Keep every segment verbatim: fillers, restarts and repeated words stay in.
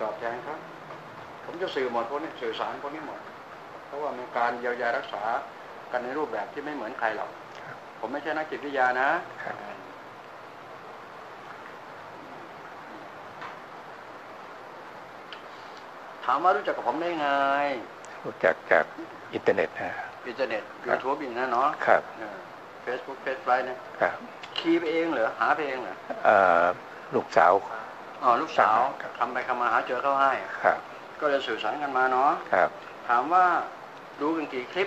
ตอบแทนครับผมจะสื่อหมดพวกนี้สื่อสารพวกนี้หมดเพราะว่ามันการเยียวยารักษากันในรูปแบบที่ไม่เหมือนใครหรอกผมไม่ใช่นักจิตวิทยานะถามว่ารู้จักกับผมได้ไงรู้จักจากอินเทอร์เน็ตฮะอินเทอร์เน็ตยูทูบอีกนะเนาะครับเฟซบุ๊กเฟซไลน์นะครับคีย์ไปเองเหรอหาไปเองเหรอเอ่อลูกสาวอ๋อลูกสาวทำไปทำมาหาเจอเข้าให้ครับก็เลยสื่อสารกันมาเนาะครับถามว่าดูกันกี่คลิป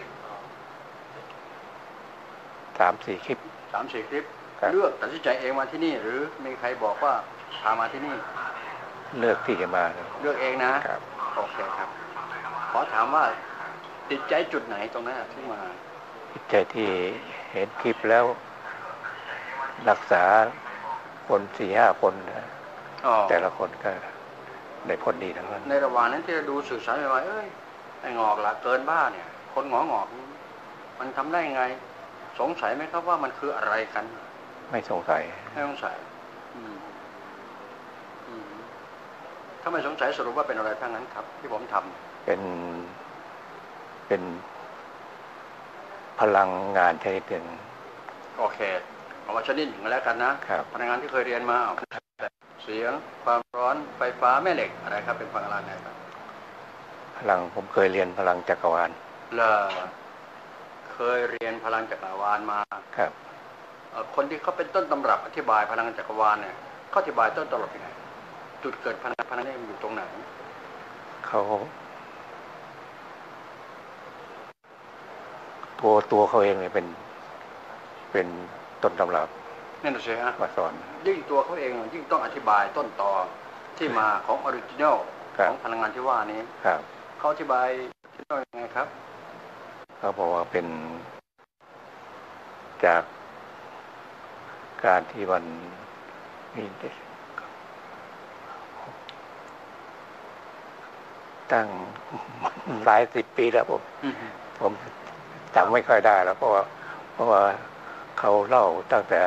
สามสี่คลิปสามสี่คลิปเลือกตัดสินใจเองมาที่นี่หรือมีใครบอกว่าพามาที่นี่เลือกที่จะมาเลือกเองนะครับโอเคครับขอถามว่าติดใจจุดไหนตรงนั้นที่มาติดใจที่เห็นคลิปแล้วรักษาคนสี่ห้าคนนะแต่ละคนก็ได้ผลดีทั้งนั้นในระหว่างนั้นที่เราดูสื่อสารไปว่าเอ้ยไอ้งอกละเกินบ้าเนี่ยคนหงองอกมันทำได้ไงสงสัยไหมครับว่ามันคืออะไรกันไม่สงสัยไม่สงสัยถ้าไม่สงสัยสรุปว่าเป็นอะไรทั้งนั้นครับที่ผมทำเป็นเป็นพลังงานชนิดหนึ่งโอเคเอาว่าชนิดหนึ่งแล้วกันนะพลังงานที่เคยเรียนมาเสียงความร้อนไฟฟ้าแม่เหล็กอะไรครับเป็นพลังงานไหนครับพลังผมเคยเรียนพลังจักรวาลเลอเคยเรียนพลังจักรวาลมาครับคนที่เขาเป็นต้นตำรับอธิบายพลังจักรวาลเนี่ยเขาอธิบายต้นตำรับยังไงจุดเกิดพลังพลังนี้มันอยู่ตรงไหนเขาตัวตัวเขาเองเนี่ยเป็นเป็นต้นตำรับนั่นน่ะสิฮะมาสอนยิ่งตัวเขาเองยิ่งต้องอธิบายต้นตอที่มาของออริจินัลของพลังงานที่ว่านี้เขาอธิบายที่ว่ายังไงครับเขาบอกว่าเป็นจากการที่มันมีตั้งหลายสิบปีแล้วผมผมจำไม่ค่อยได้แล้วเพราะว่าเพราะว่าเขาเล่าตั้งแต่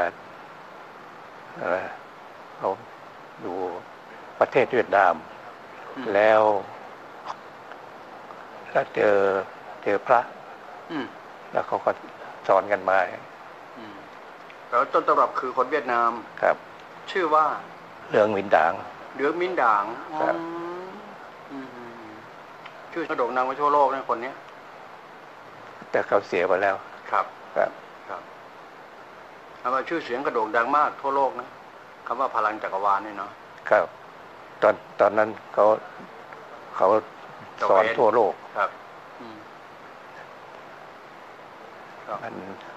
เขาอยู่ประเทศเวียดนามแล้วแล้วเจอเจอพระแล้วเขาก็สอนกันมาแล้วต้นตำรับคือคนเวียดนามครับชื่อว่าเหลืองมินด่างเหลืองมินด่างครับชื่อกระโด่งดังไปทั่วโลกนะคนนี้แต่เขาเสียไปแล้วครับครับครับคำว่าชื่อเสียงกระโด่งดังมากทั่วโลกนะคำว่าพลังจักรวาลนี่เนาะครับตอนตอนนั้นเขาเขาสอนทั่วโลกครับมัน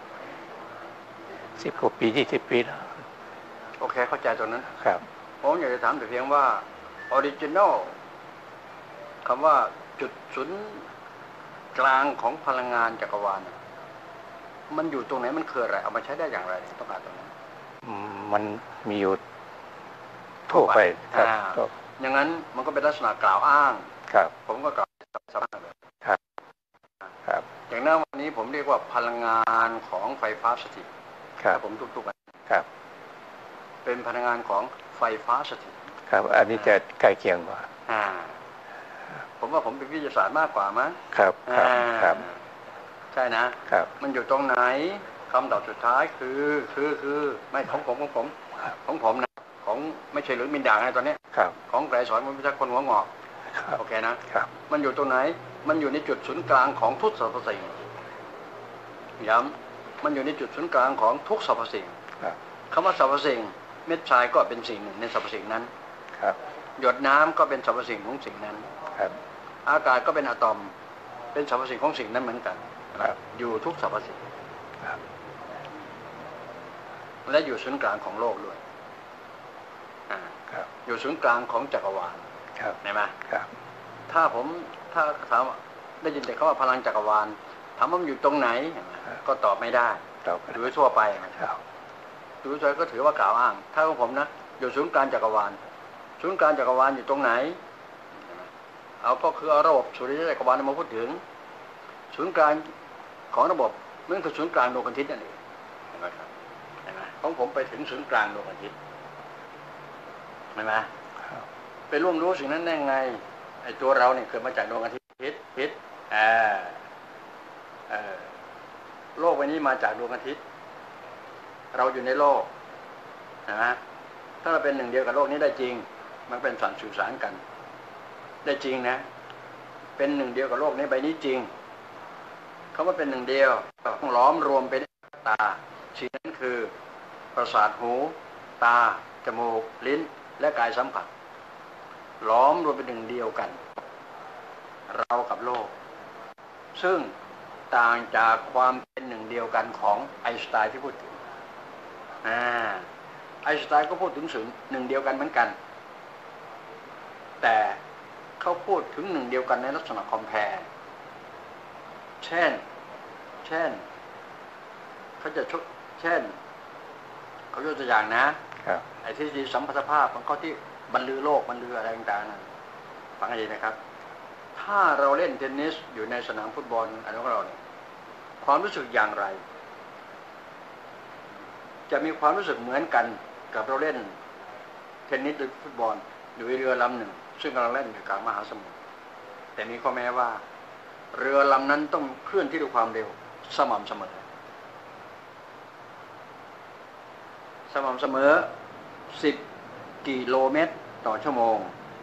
สิบกว่าปียี่สิบปีแล้วโอเคเข้าใจตรงนั้นครับผมอยากจะถามแต่เพียงว่าออริจินัลคำว่าจุดศูนย์กลางของพลังงานจักรวาลมันอยู่ตรงไหนมันคืออะไรเอามาใช้ได้อย่างไรต้องการตรงนั้นมันมีอยู่ทั่วไปครับอย่างนั้นมันก็เป็นลักษณะกล่าวอ้างครับผมก็กล่าวสามารถเลยครับครับอย่างนั้นวันนี้ผมเรียกว่าพลังงานของไฟฟ้าสถิตครับผมทุกๆวันครับเป็นพลังงานของไฟฟ้าสถิตครับอันนี้จะใกล้เคียงกว่าอ่าผมว่าผมเป็นวิทยาศาสตร์มากกว่ามั้งครับครับใช่นะครับมันอยู่ตรงไหนคำตอบสุดท้ายคือคือคือไม่ของผมของผมของผมนะของไม่ใช่หรือมินด่างนะตอนนี้ของไกรสอนมันไม่ใช่คนหัวงอกโอเคนะครับมันอยู่ตรงไหนมันอยู่ในจุดศูนย์กลางของทุกสรรพสิ่งย้ำมันอยู่ในจุดศูนย์กลางของทุกสรรพสิ่งคำว่าสรรพสิ่งเม็ดทรายก็เป็นสิ่งหนึ่งในสรรพสิ่งนั้นหยดน้ำก็เป็นสรรพสิ่งของสิ่งนั้นอากาศก็เป็นอะตอมเป็นสรรพสิ่งของสิ่งนั้นเหมือนกันอยู่ทุกสรรพสิ่งและอยู่ศูนย์กลางของโลกด้วยอยู่ศูนย์กลางของจักรวาลเห็นไหมถ้าผมถ้าถามได้ยินแต่เขาว่าพลังจักรวาลถามว่ามันอยู่ตรงไหนก็ตอบไม่ได้หรือทั่วไปหรือทั่วไปก็ถือว่ากล่าวอ้างถ้าของผมนะอยู่ศูนย์กลางจักรวาลศูนย์กลางจักรวาลอยู่ตรงไหนเอาก็คือเอาระบบสุริยะจักรวาลมาพูดถึงศูนย์กลางของระบบมันคือศูนย์กลางดวงอาทิตย์นั่นเองเห็นไหมครับเห็นไหมของผมไปถึงศูนย์กลางดวงอาทิตย์เห็นไหมไปล่วงรู้สิ่งนั้นได้ไงไอ้ตัวเราเนี่ยเกิดมาจากดวงอาทิตย์พิษอ่าเออโลกใบนี้มาจากดวงอาทิตย์เราอยู่ในโลกนะถ้าเราเป็นหนึ่งเดียวกับโลกนี้ได้จริงมันเป็นสันสื่อสารกันได้จริงนะเป็นหนึ่งเดียวกับโลกนี้ใบนี้จริงเขาว่าเป็นหนึ่งเดียวต้องล้อมรวมเป็นตาสิ่งนั้นคือประสาทหูตาจมูกลิ้นและกายสัมผัสล้อมรวมเป็นหนึ่งเดียวกันเรากับโลกซึ่งต่างจากความเป็นหนึ่งเดียวกันของไอน์สไตน์ที่พูดถึงอ่าไอน์สไตน์ก็พูดถึงศูนย์หนึ่งเดียวกันเหมือนกันแต่เขาพูดถึงหนึ่งเดียวกันในลักษณะคอมแพร์เช่นเช่นเขาจะชดเช่นเขายกตัวอย่างนะไอ้ที่ดีสัมพัทธภาพของเขาที่บรรลือโลกบรรลืออะไรต่างๆฟังให้ดีนะครับถ้าเราเล่นเทนนิสอยู่ในสนามฟุตบอลอันของเราเนี่ยความรู้สึกอย่างไรจะมีความรู้สึกเหมือนกันกับเราเล่นเทนนิสหรือฟุตบอลอยู่เรือลำหนึ่งซึ่งกำลังเล่นอยู่กลางมหาสมุทรแต่มีข้อแม้ว่าเรือลำนั้นต้องเคลื่อนที่ด้วยความเร็วสม่ำเสมอสม่ำเสมอสิบกิโลเมตรต่อชั่วโมง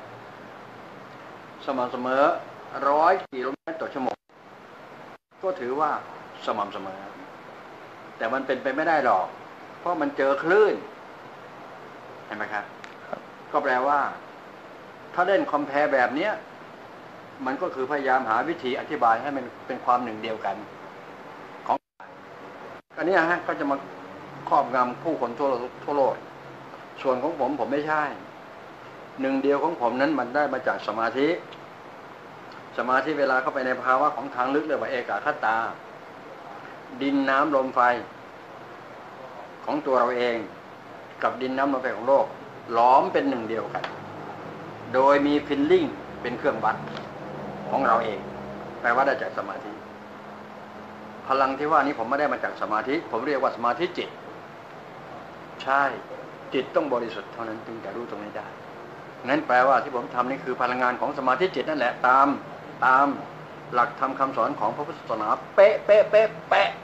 สม่ำเสมอร้อยกิโลเมตรต่อชั่วโมงก็ถือว่าสม่ำเสมอแต่มันเป็นไปไม่ได้หรอกเพราะมันเจอคลื่นเห็นไหมครับก็แปลว่าถ้าเล่นคอมแพร์แบบนี้มันก็คือพยายามหาวิธีอธิบายให้มันเป็นความหนึ่งเดียวกันของอันนี้ฮะก็จะมาครอบงำผู้คนทั่วทั่วโลกส่วนของผมผมไม่ใช่หนึ่งเดียวของผมนั้นมันได้มาจากสมาธิสมาธิเวลาเข้าไปในภาวะของทางลึกเรียกว่าเอกคตาดินน้ำลมไฟของตัวเราเองกับดินน้ำลมไฟของโลกล้อมเป็นหนึ่งเดียวกันโดยมีฟิลลิ่งเป็นเครื่องวัดของเราเองแปลว่าได้จากสมาธิพลังที่ว่านี้ผมไม่ได้มาจากสมาธิผมเรียกว่าสมาธิจิตใช่จิตต้องบริสุทธิ์เท่านั้นจึงจะรู้ตรงนี้ได้งั้นแปลว่าที่ผมทำนี่คือพลังงานของสมาธิจิตนั่นแหละตามตามหลักธรรมคำสอนของพระพุทธศาสนาเป๊ะเป๊ะเป๊ะเป๊ะ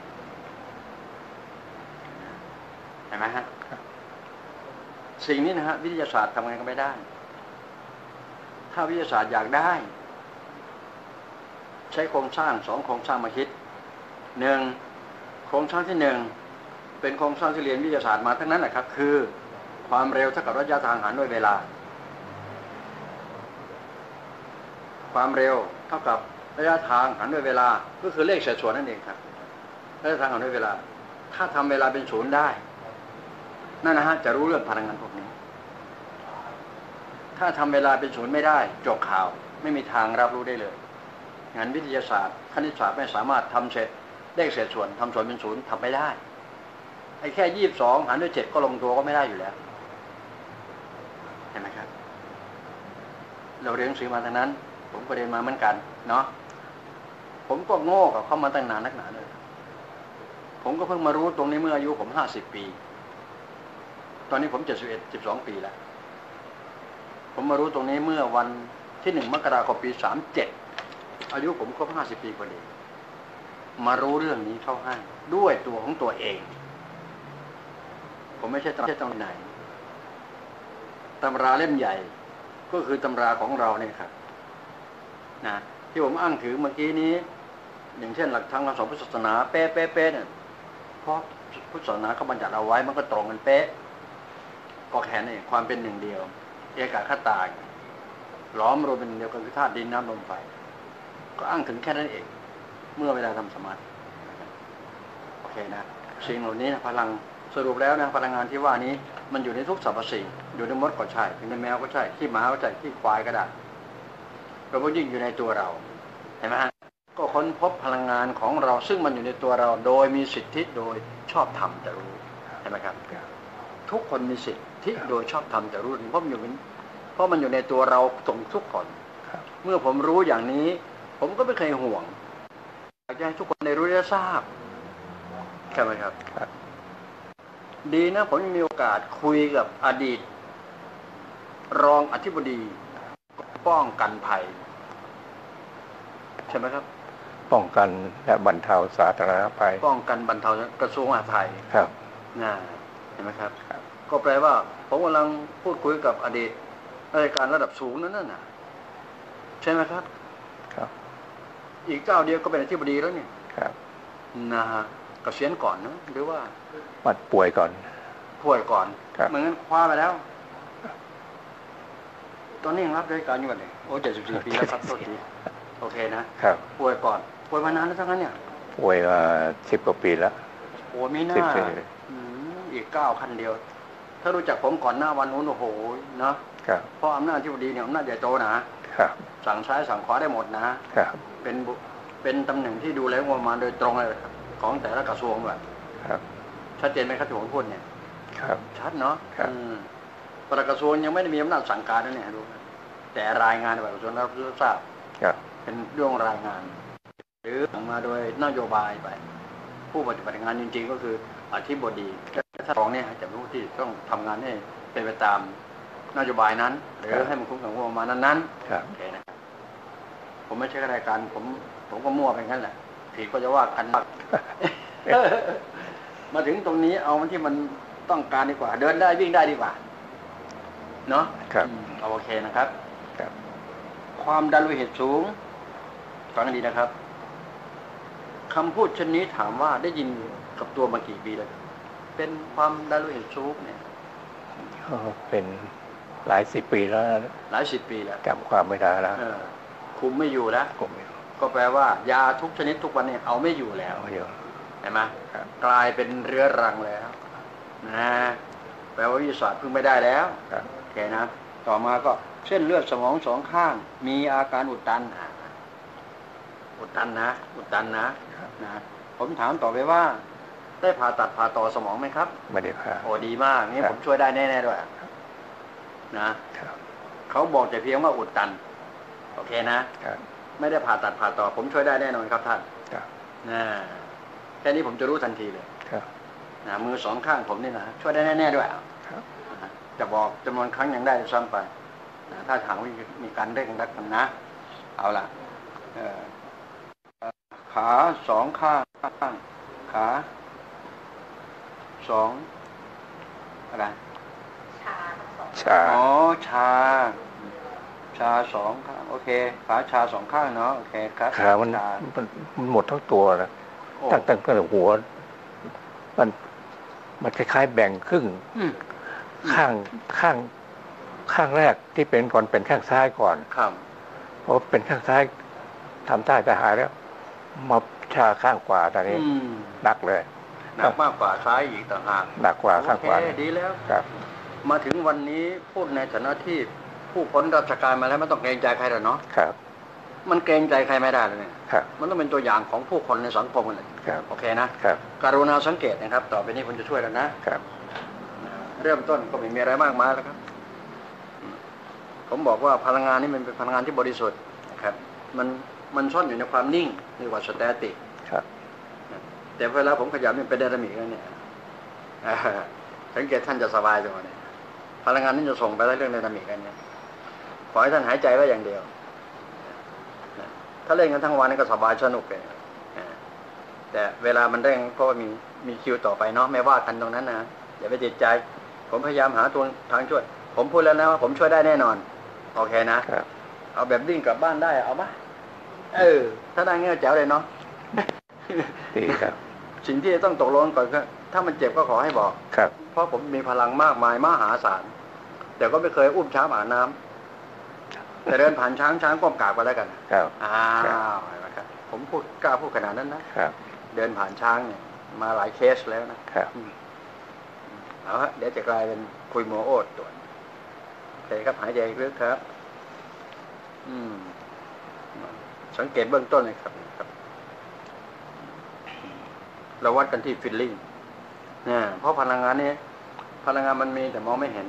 เห็นไหมฮะสิ่งนี้นะฮะวิทยาศาสตร์ทำไงก็ไม่ได้ถ้าวิทยาศาสตร์อยากได้ใช้โครงสร้างสองโครงสร้างมาคิดหนึ่งโครงสร้างที่หนึ่งเป็นโครงสร้างที่เรียนวิทยาศาสตร์มาทั้งนั้นแหละครับคือความเร็วเท่ากับระยะทางหารด้วยเวลาความเร็วเท่ากับระยะทางหารด้วยเวลาก็คือเลขเศษส่วนนั่นเองครับระยะทางหารด้วยเวลาถ้าทำเวลาเป็นศูนย์ได้นั่นนะฮะจะรู้เรื่องพลังงานพวกนี้ถ้าทำเวลาเป็นศูนย์ไม่ได้จบข่าวไม่มีทางรับรู้ได้เลยงานวิทยาศาสตร์คณิตศาสตร์ไม่สามารถทำเสร็จเลขเศษส่วนทำส่วนเป็นศูนย์ทำไม่ได้ไอ้แค่ยี่สิบสองหารด้วยเจ็ดก็ลงตัวก็ไม่ได้อยู่แล้วเห็นไหมครับเราเรียนหนังสือมาทางนั้นผมก็เรียนมาเหมือนกันเนาะผมก็โง่กับเขามาตั้งนานนักหนาเลยผมก็เพิ่งมารู้ตรงนี้เมื่ออายุผมห้าสิบปีตอนนี้ผมเจ็ดสิบเอ็ดสิบสองปีแล้วผมมารู้ตรงนี้เมื่อวันที่หนึ่งมกราคมปีสามเจ็ดอายุผมครบห้าสิบปีพอดีมารู้เรื่องนี้เข้าให้ด้วยตัวของตัวเองผมไม่ใช่ต้องใช่ต้องไหนตำราเล่มใหญ่ก็คือตำราของเราเนี่ยครับนะที่ผมอ้างถือเมื่อกี้นี้อย่างเช่นหลักธรรมคำสอนพุทธศาสนาเป๊ะเป๊ะเป๊ะเนี่ยเพราะพุทธศาสนาเขาบัญญัติเอาไว้มันก็ตรงกันเป๊ะก็แค่นี้ความเป็นหนึ่งเดียวเอกคตาล้อมรวมเป็นหนึ่งเดียวกันคือธาตุดินน้ำลมไฟก็อ้างถึงแค่นั้นเองเมื่อเวลาทำสมาธิโอเคนะสิ่งเหล่านี้พลังสรุปแล้วนะพลังงานที่ว่านี้มันอยู่ในทุกสรรพสิ่งอยู่ในมดก็ใช่อยู่ในแมวก็ใช่ที่หมาก็ใช่ที่ควายก็ได้เราก็ยิ่งอยู่ในตัวเราเห็นไหมฮะก็ค้นพบพลังงานของเราซึ่งมันอยู่ในตัวเราโดยมีสิทธิโดยชอบธรรมจะรู้เห็นไหมครับทุกคนมีสิทธิโดยชอบธรรมจะรู้เพราะมันอยู่เพราะมันอยู่ในตัวเราตรงทุกคนเมื่อผมรู้อย่างนี้ผมก็ไม่เคยห่วงอยากจะให้ทุกคนได้รู้ได้ทราบใช่ไหมครับดีนะผมมีโอกาสคุยกับอดีตรองอธิบดีป้องกันภัยใช่ไหมครับป้องกันและบรรเทาสาธารณภัยป้องกันบรรเทากระทรวงมหาดไทยครับน่าเห็นไหมครับก็แปลว่าผมกำลังพูดคุยกับอดีตราชการระดับสูงนั่นน่ะใช่ไหมครับครับอีกเจ้าเดียวก็เป็นอธิบดีแล้วเนี่ยครับนะฮะเกษียณก่อนนะหรือว่าปัดป่วยก่อนป่วยก่อนเหมือนกันคว้าไปแล้วตอนนี้ยังรับราชการอยู่เลยโอ้เจ็ดสิบสี่ปีแล้วครับโทษทีโอเคนะครับป่วยก่อนป่วยมานานแล้วทั้งนั้นเนี่ยป่วยมาสิบกว่าปีแล้วโอ้ไม่น่าอีกเก้าคันเดียวถ้ารู้จักผมก่อนหน้าวันนู้นโอ้โหเนาะเพราะอำนาจที่ดีเนี่ยอำนาจใหญ่โตนะครับสั่งซ้ายสั่งขวาได้หมดนะครับเป็นเป็นตำแหน่งที่ดูแลงบประมาณโดยตรงเลยครับของแต่ละกระทรวงแบบครับชัดเจนไหมครับที่ผมพูดเนี่ยครับชัดเนาะปลัดกระทรวงยังไม่ได้มีอำนาจสั่งการนั่นเนี่ยดูแต่รายงานปลัดกระทรวงรับทราบเป็นเรื่องรายงานหรือสั่งมาโดยนโยบายไปผู้ปฏิบัติงานจริงๆก็คืออธิบดีถ้ารองเนี่ยจะเป็นผู้ที่ต้องทำงานให้เป็นไปตามนโยบายนั้นหรือให้มันคุ้มกับงบประมาณนั้นๆโอเคนะครับผมไม่ใช่ข้าราชการผมผมก็มั่วไปงั้นแหละผิดก็จะว่ากันมาถึงตรงนี้เอามันที่มันต้องการดีกว่าเดินได้วิ่งได้ดีกว่าเนาะครับโอเคนะครับความดันโลหิตสูงฟังดีนะครับคำพูดเช่นนี้ถามว่าได้ยินกับตัวมากี่ปีแล้วเป็นความดันโลหิตสูงเนี่ยเป็นหลายสิบปีแล้วหลายสิบปีแล้วจำความไม่ได้แล้วคุมไม่อยู่แล้วก็แปลว่ายาทุกชนิดทุกวันนี้เอาไม่อยู่แล้วเห็นไหมกลายเป็นเรื้อรังแล้วนะแปลว่าวิทยาศาสตร์พึ่งไม่ได้แล้วโอเคนะต่อมาก็เส้นเลือดสมองสองข้างมีอาการอุดตันอุดตันนะอุดตันนะนะผมถามต่อไปว่าได้ผ่าตัดผ่าต่อสมองไหมครับไม่ได้ผ่าโอ้ดีมากนี่ผมช่วยได้แน่ๆด้วยนะเขาบอกแต่เพียงว่าอุดตันโอเคนะไม่ได้ผ่าตัดผ่าต่อผมช่วยได้แน่นอนครับท่านนะแค่นี้ผมจะรู้ทันทีเลยนะมือสองข้างผมนี่นะช่วยได้แน่ๆด้วยจะบอกจำนวนครั้งยังได้ซ้ำไปถ้าถามว่ามีการเร่งรัดกันนะเอาล่ะขาสองข้างขาสองอะไรชาอ๋อชาชาสองข้างโอเคขาชาสองข้างเนาะโอเคครับขามันมันหมดทั้งตัวนะตั้งตั้งแต่หัวมันมันคล้ายๆแบ่งครึ่งข้างข้างข้างแรกที่เป็นก่อนเป็นข้างซ้ายก่อนครับเพราะเป็นข้างซ้ายทำได้แต่หายแล้วมาชาข้างขวาตอนนี้หนักเลยหนักมากกว่าซ้ายอีกต่างหากหนักกว่าข้างขวาดีแล้วครับมาถึงวันนี้พูดในฐานะที่ผู้พ้นราชการมาแล้วไม่ต้องเกรงใจใครหรอกเนาะครับมันเกรงใจใครไม่ได้เลยเนี่ยมันต้องเป็นตัวอย่างของผู้คนในสังคมกันเลยโอเคนะครับกรุณาสังเกตนะครับต่อไปนี้ผมจะช่วยแล้วนะครับเริ่มต้นก็ไม่มีอะไรมากมายแล้วครับผมบอกว่าพลังงานนี่มันเป็นพลังงานที่บริสุทธิ์นะครับมันมันซ่อนอยู่ในความนิ่งเรียกว่าสแตติกครับแต่เวลาผมขยับมันเป็นไดนามิกแล้วเนี่ยสังเกตท่านจะสบายจังเลยพลังงานนี้จะส่งไปได้เรื่องไดนามิกกันเนี่ยขอให้ท่านหายใจไว้อย่างเดียวถ้าเล่นกันทั้งวันนี่ก็สบายสนุกเลยแต่เวลามันเร่งก็มีมีคิวต่อไปเนาะไม่ว่ากันตรงนั้นนะอย่าไปติดใจผมพยายามหาตัวทางช่วยผมพูดแล้วนะว่าผมช่วยได้แน่นอนโอเคนะเอาแบบดิ้งกลับบ้านได้เอาปะเออถ้าได้เงี้ยแจ๋วเลยเนาะดีครับสิ่งที่ต้องตกลงก่อนก็ถ้ามันเจ็บก็ขอให้บอกครับเพราะผมมีพลังมากมายมหาศาลแต่ก็ไม่เคยอุ้มช้างอาบน้ำแต่เดินผ่านช้างช้างก้มกราบไปแล้วกันครับอ้าวครับผมพูดกล้าพูดขนาดนั้นนะครับเดินผ่านช้างเนี่ยมาหลายเคสแล้วนะครับเอาฮะเดี๋ยวจะกลายเป็นคุยโมโอดตัวโอเคครับหายใจลึกครับอืมสังเกตเบื้องต้นเลยครับเราวัดกันที่ฟิลลิ่งเนี่ยเพราะพลังงานนี้พลังงานมันมีแต่มองไม่เห็น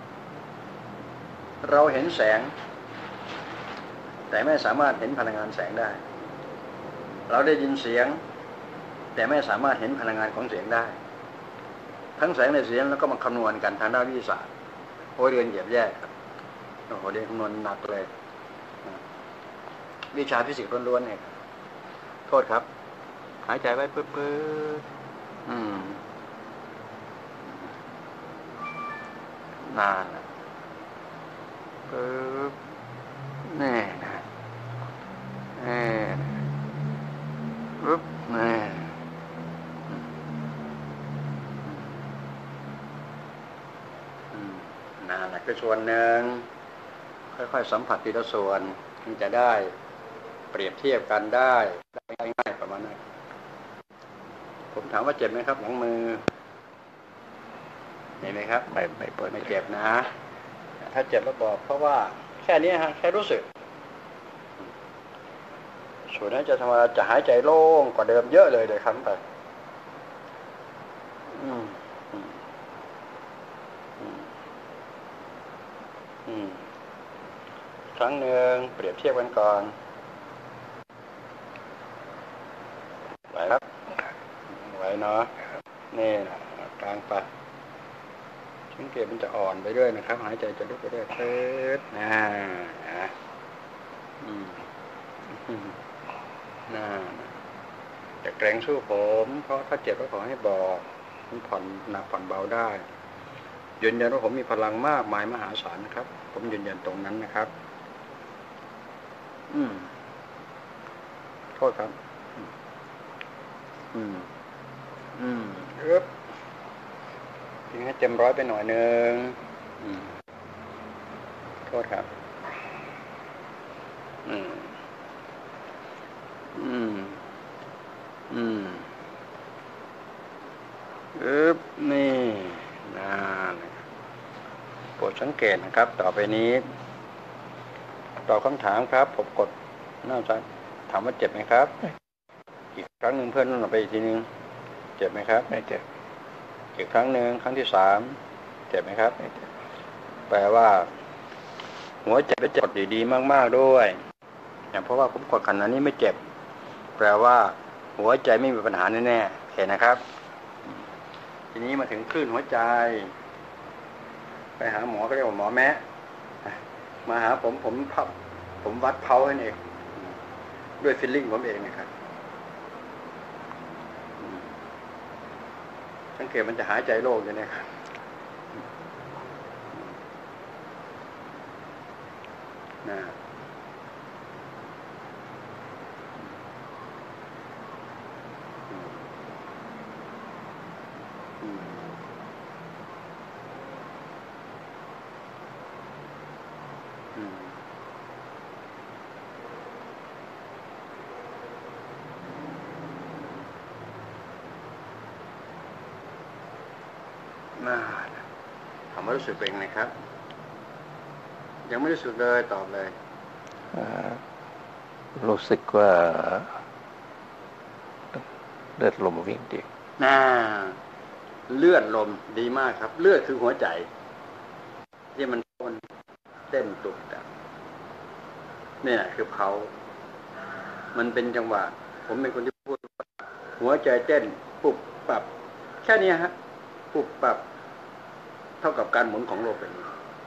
เราเห็นแสงแต่ไม่สามารถเห็นพลังงานแสงได้เราได้ยินเสียงแต่ไม่สามารถเห็นพลังงานของเสียงได้ทั้งแสงและเสียงแล้วก็มาคำนวณกันทางด้านวิทยาศาสตร์โอ้เรียนเหยียบแยกครับโอ้โหเรียนคำนวณหนักเลยวิชาฟิสิกส์ล้วนๆเนี่ยโทษครับหายใจไว้ปื๊ดๆอืมนานนะปึ๊บนี่นะนี่ปึ๊บนี่นานนะคือส่วนหนึ่งค่อยๆสัมผัสทีละส่วนมันจะได้เปรียบเทียบกันได้ได้ง่ายประมาณนั้นผมถามว่าเจ็บไหมครับหลังมือเห็นไหมครับไม่ไม่เปิดไม่เจ็บนะถ้าเจ็บแล้วบอกเพราะว่าแค่นี้ฮะแค่รู้สึกส่วนนั้นจะทำให้จะหายใจโล่งกว่าเดิมเยอะเลยเลยครับไปอืมอืมอืมอืมครั้งหนึ่งเปรียบเทียบกันก่อนไหวครับไหวเนาะนี่นะกลางไปสังเกตมันจะอ่อนไปด้วยนะครับหายใจจะลุกไปด้วยเทิดนะนะอืมน่าจะแกร่งสู้ผมเพราะถ้าเจ็บก็ขอให้บอกมันผ่อนหนักผ่อนเบาได้ยืนยันว่าผมมีพลังมากมายมหาศาลนะครับผมยืนยันตรงนั้นนะครับอืมโทษครับอืมอืมเอ๊บทีนี้เต็มร้อยไปหน่อยนึงอืมโทษครับอืมอืมอืมเอ๊บนี่น่าโปรดสังเกตนะครับต่อไปนี้ตอบคำถามครับผมกดหน้าซ้ายถามว่าเจ็บไหมครับอีกครั้งหนึ่งเพื่อนนั่นไปอีกทีนึงเจ็บไหมครับไม่เจ็บอีกครั้งหนึ่งครั้งที่สามเจ็บไหมครับไม่เจ็บแปลว่าหัวใจไปกดดีๆมากๆด้วยอย่างเพราะว่าผมกดขนาดนี้ไม่เจ็บแปลว่าหัวใจไม่มีปัญหาแน่ๆเห็นนะครับทีนี้มาถึงคลื่นหัวใจไปหาหมอก็เรียกว่าหมอแม้มาหาผมผมพับผมวัดเพาให้เองด้วยฟีลลิ่งผมเองนะครับสังเกตมันจะหายใจโล่งอยู่เนี่ยครับนะมาถามว่ารู้สึกเป็นไงครับยังไม่รู้สึกเลยตอบเลยรู้สึกว่าเลือดลมวิ่งดีน่าเลือดลมดีมากครับเลือดคือหัวใจที่มันเต้นตุกแต่เนี่ยคือเขามันเป็นจังหวะผมเป็นคนที่พูดหัวใจเต้นปุบปับแค่นี้ฮะปุบปับเท่ากับการหมุนของโลกเป็น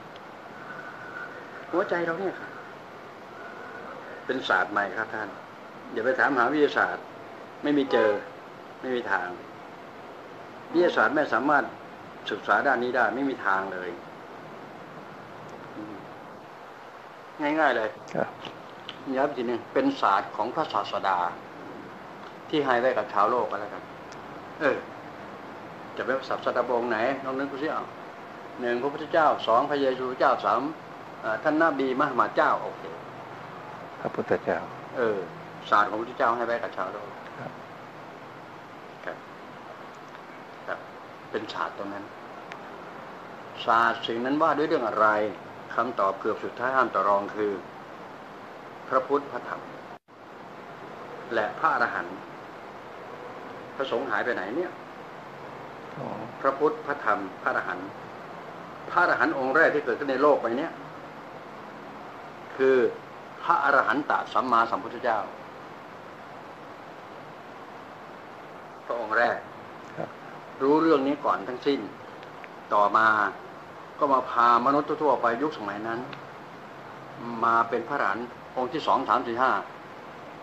หัวใจเราเนี่ยครับเป็นศาสตร์ใหม่ครับท่านอย่าไปถามหาวิทยาศาสตร์ไม่มีเจอไม่มีทางวิทยาศาสตร์ไม่สามารถศึกษาด้านนี้ได้ไม่มีทางเลยง่ายๆเลยย้ำทีนึงเป็นศาสตร์ของพระศาสดาที่ให้ไว้กับชาวโลกก็แล้วกันเออจะเป็นศาสดาองค์ไหนลองนึกดูสิเอาหนึ่งพระพุทธเจ้าสองพระเยซูเจ้าสามท่านนบีมหาเจ้าโอเคพระพุทธเจ้าเออศาสตร์ของพระพุทธเจ้าให้ไว้กับชาวโลกครับครับครับเป็นศาสตร์ตรงนั้นศาสตร์สิ่งนั้นว่าด้วยเรื่องอะไรคำตอบเกือบสุดท้ายห้ามต่อรองคือพระพุทธพระธรรมและพระอรหันต์พระสงฆ์หายไปไหนเนี่ยพระพุทธพระธรรมพระอรหันต์พระอรหันต์องค์แรกที่เกิดขึ้นในโลกใบนี้คือพระอรหันตสัมมาสัมพุทธเจ้าพระองค์แรกรู้เรื่องนี้ก่อนทั้งสิ้นต่อมาก็มาพามนุษย์ทั่วไปยุคสมัยนั้นมาเป็นพระอรหันต์องค์ที่สองสามสี่ห้า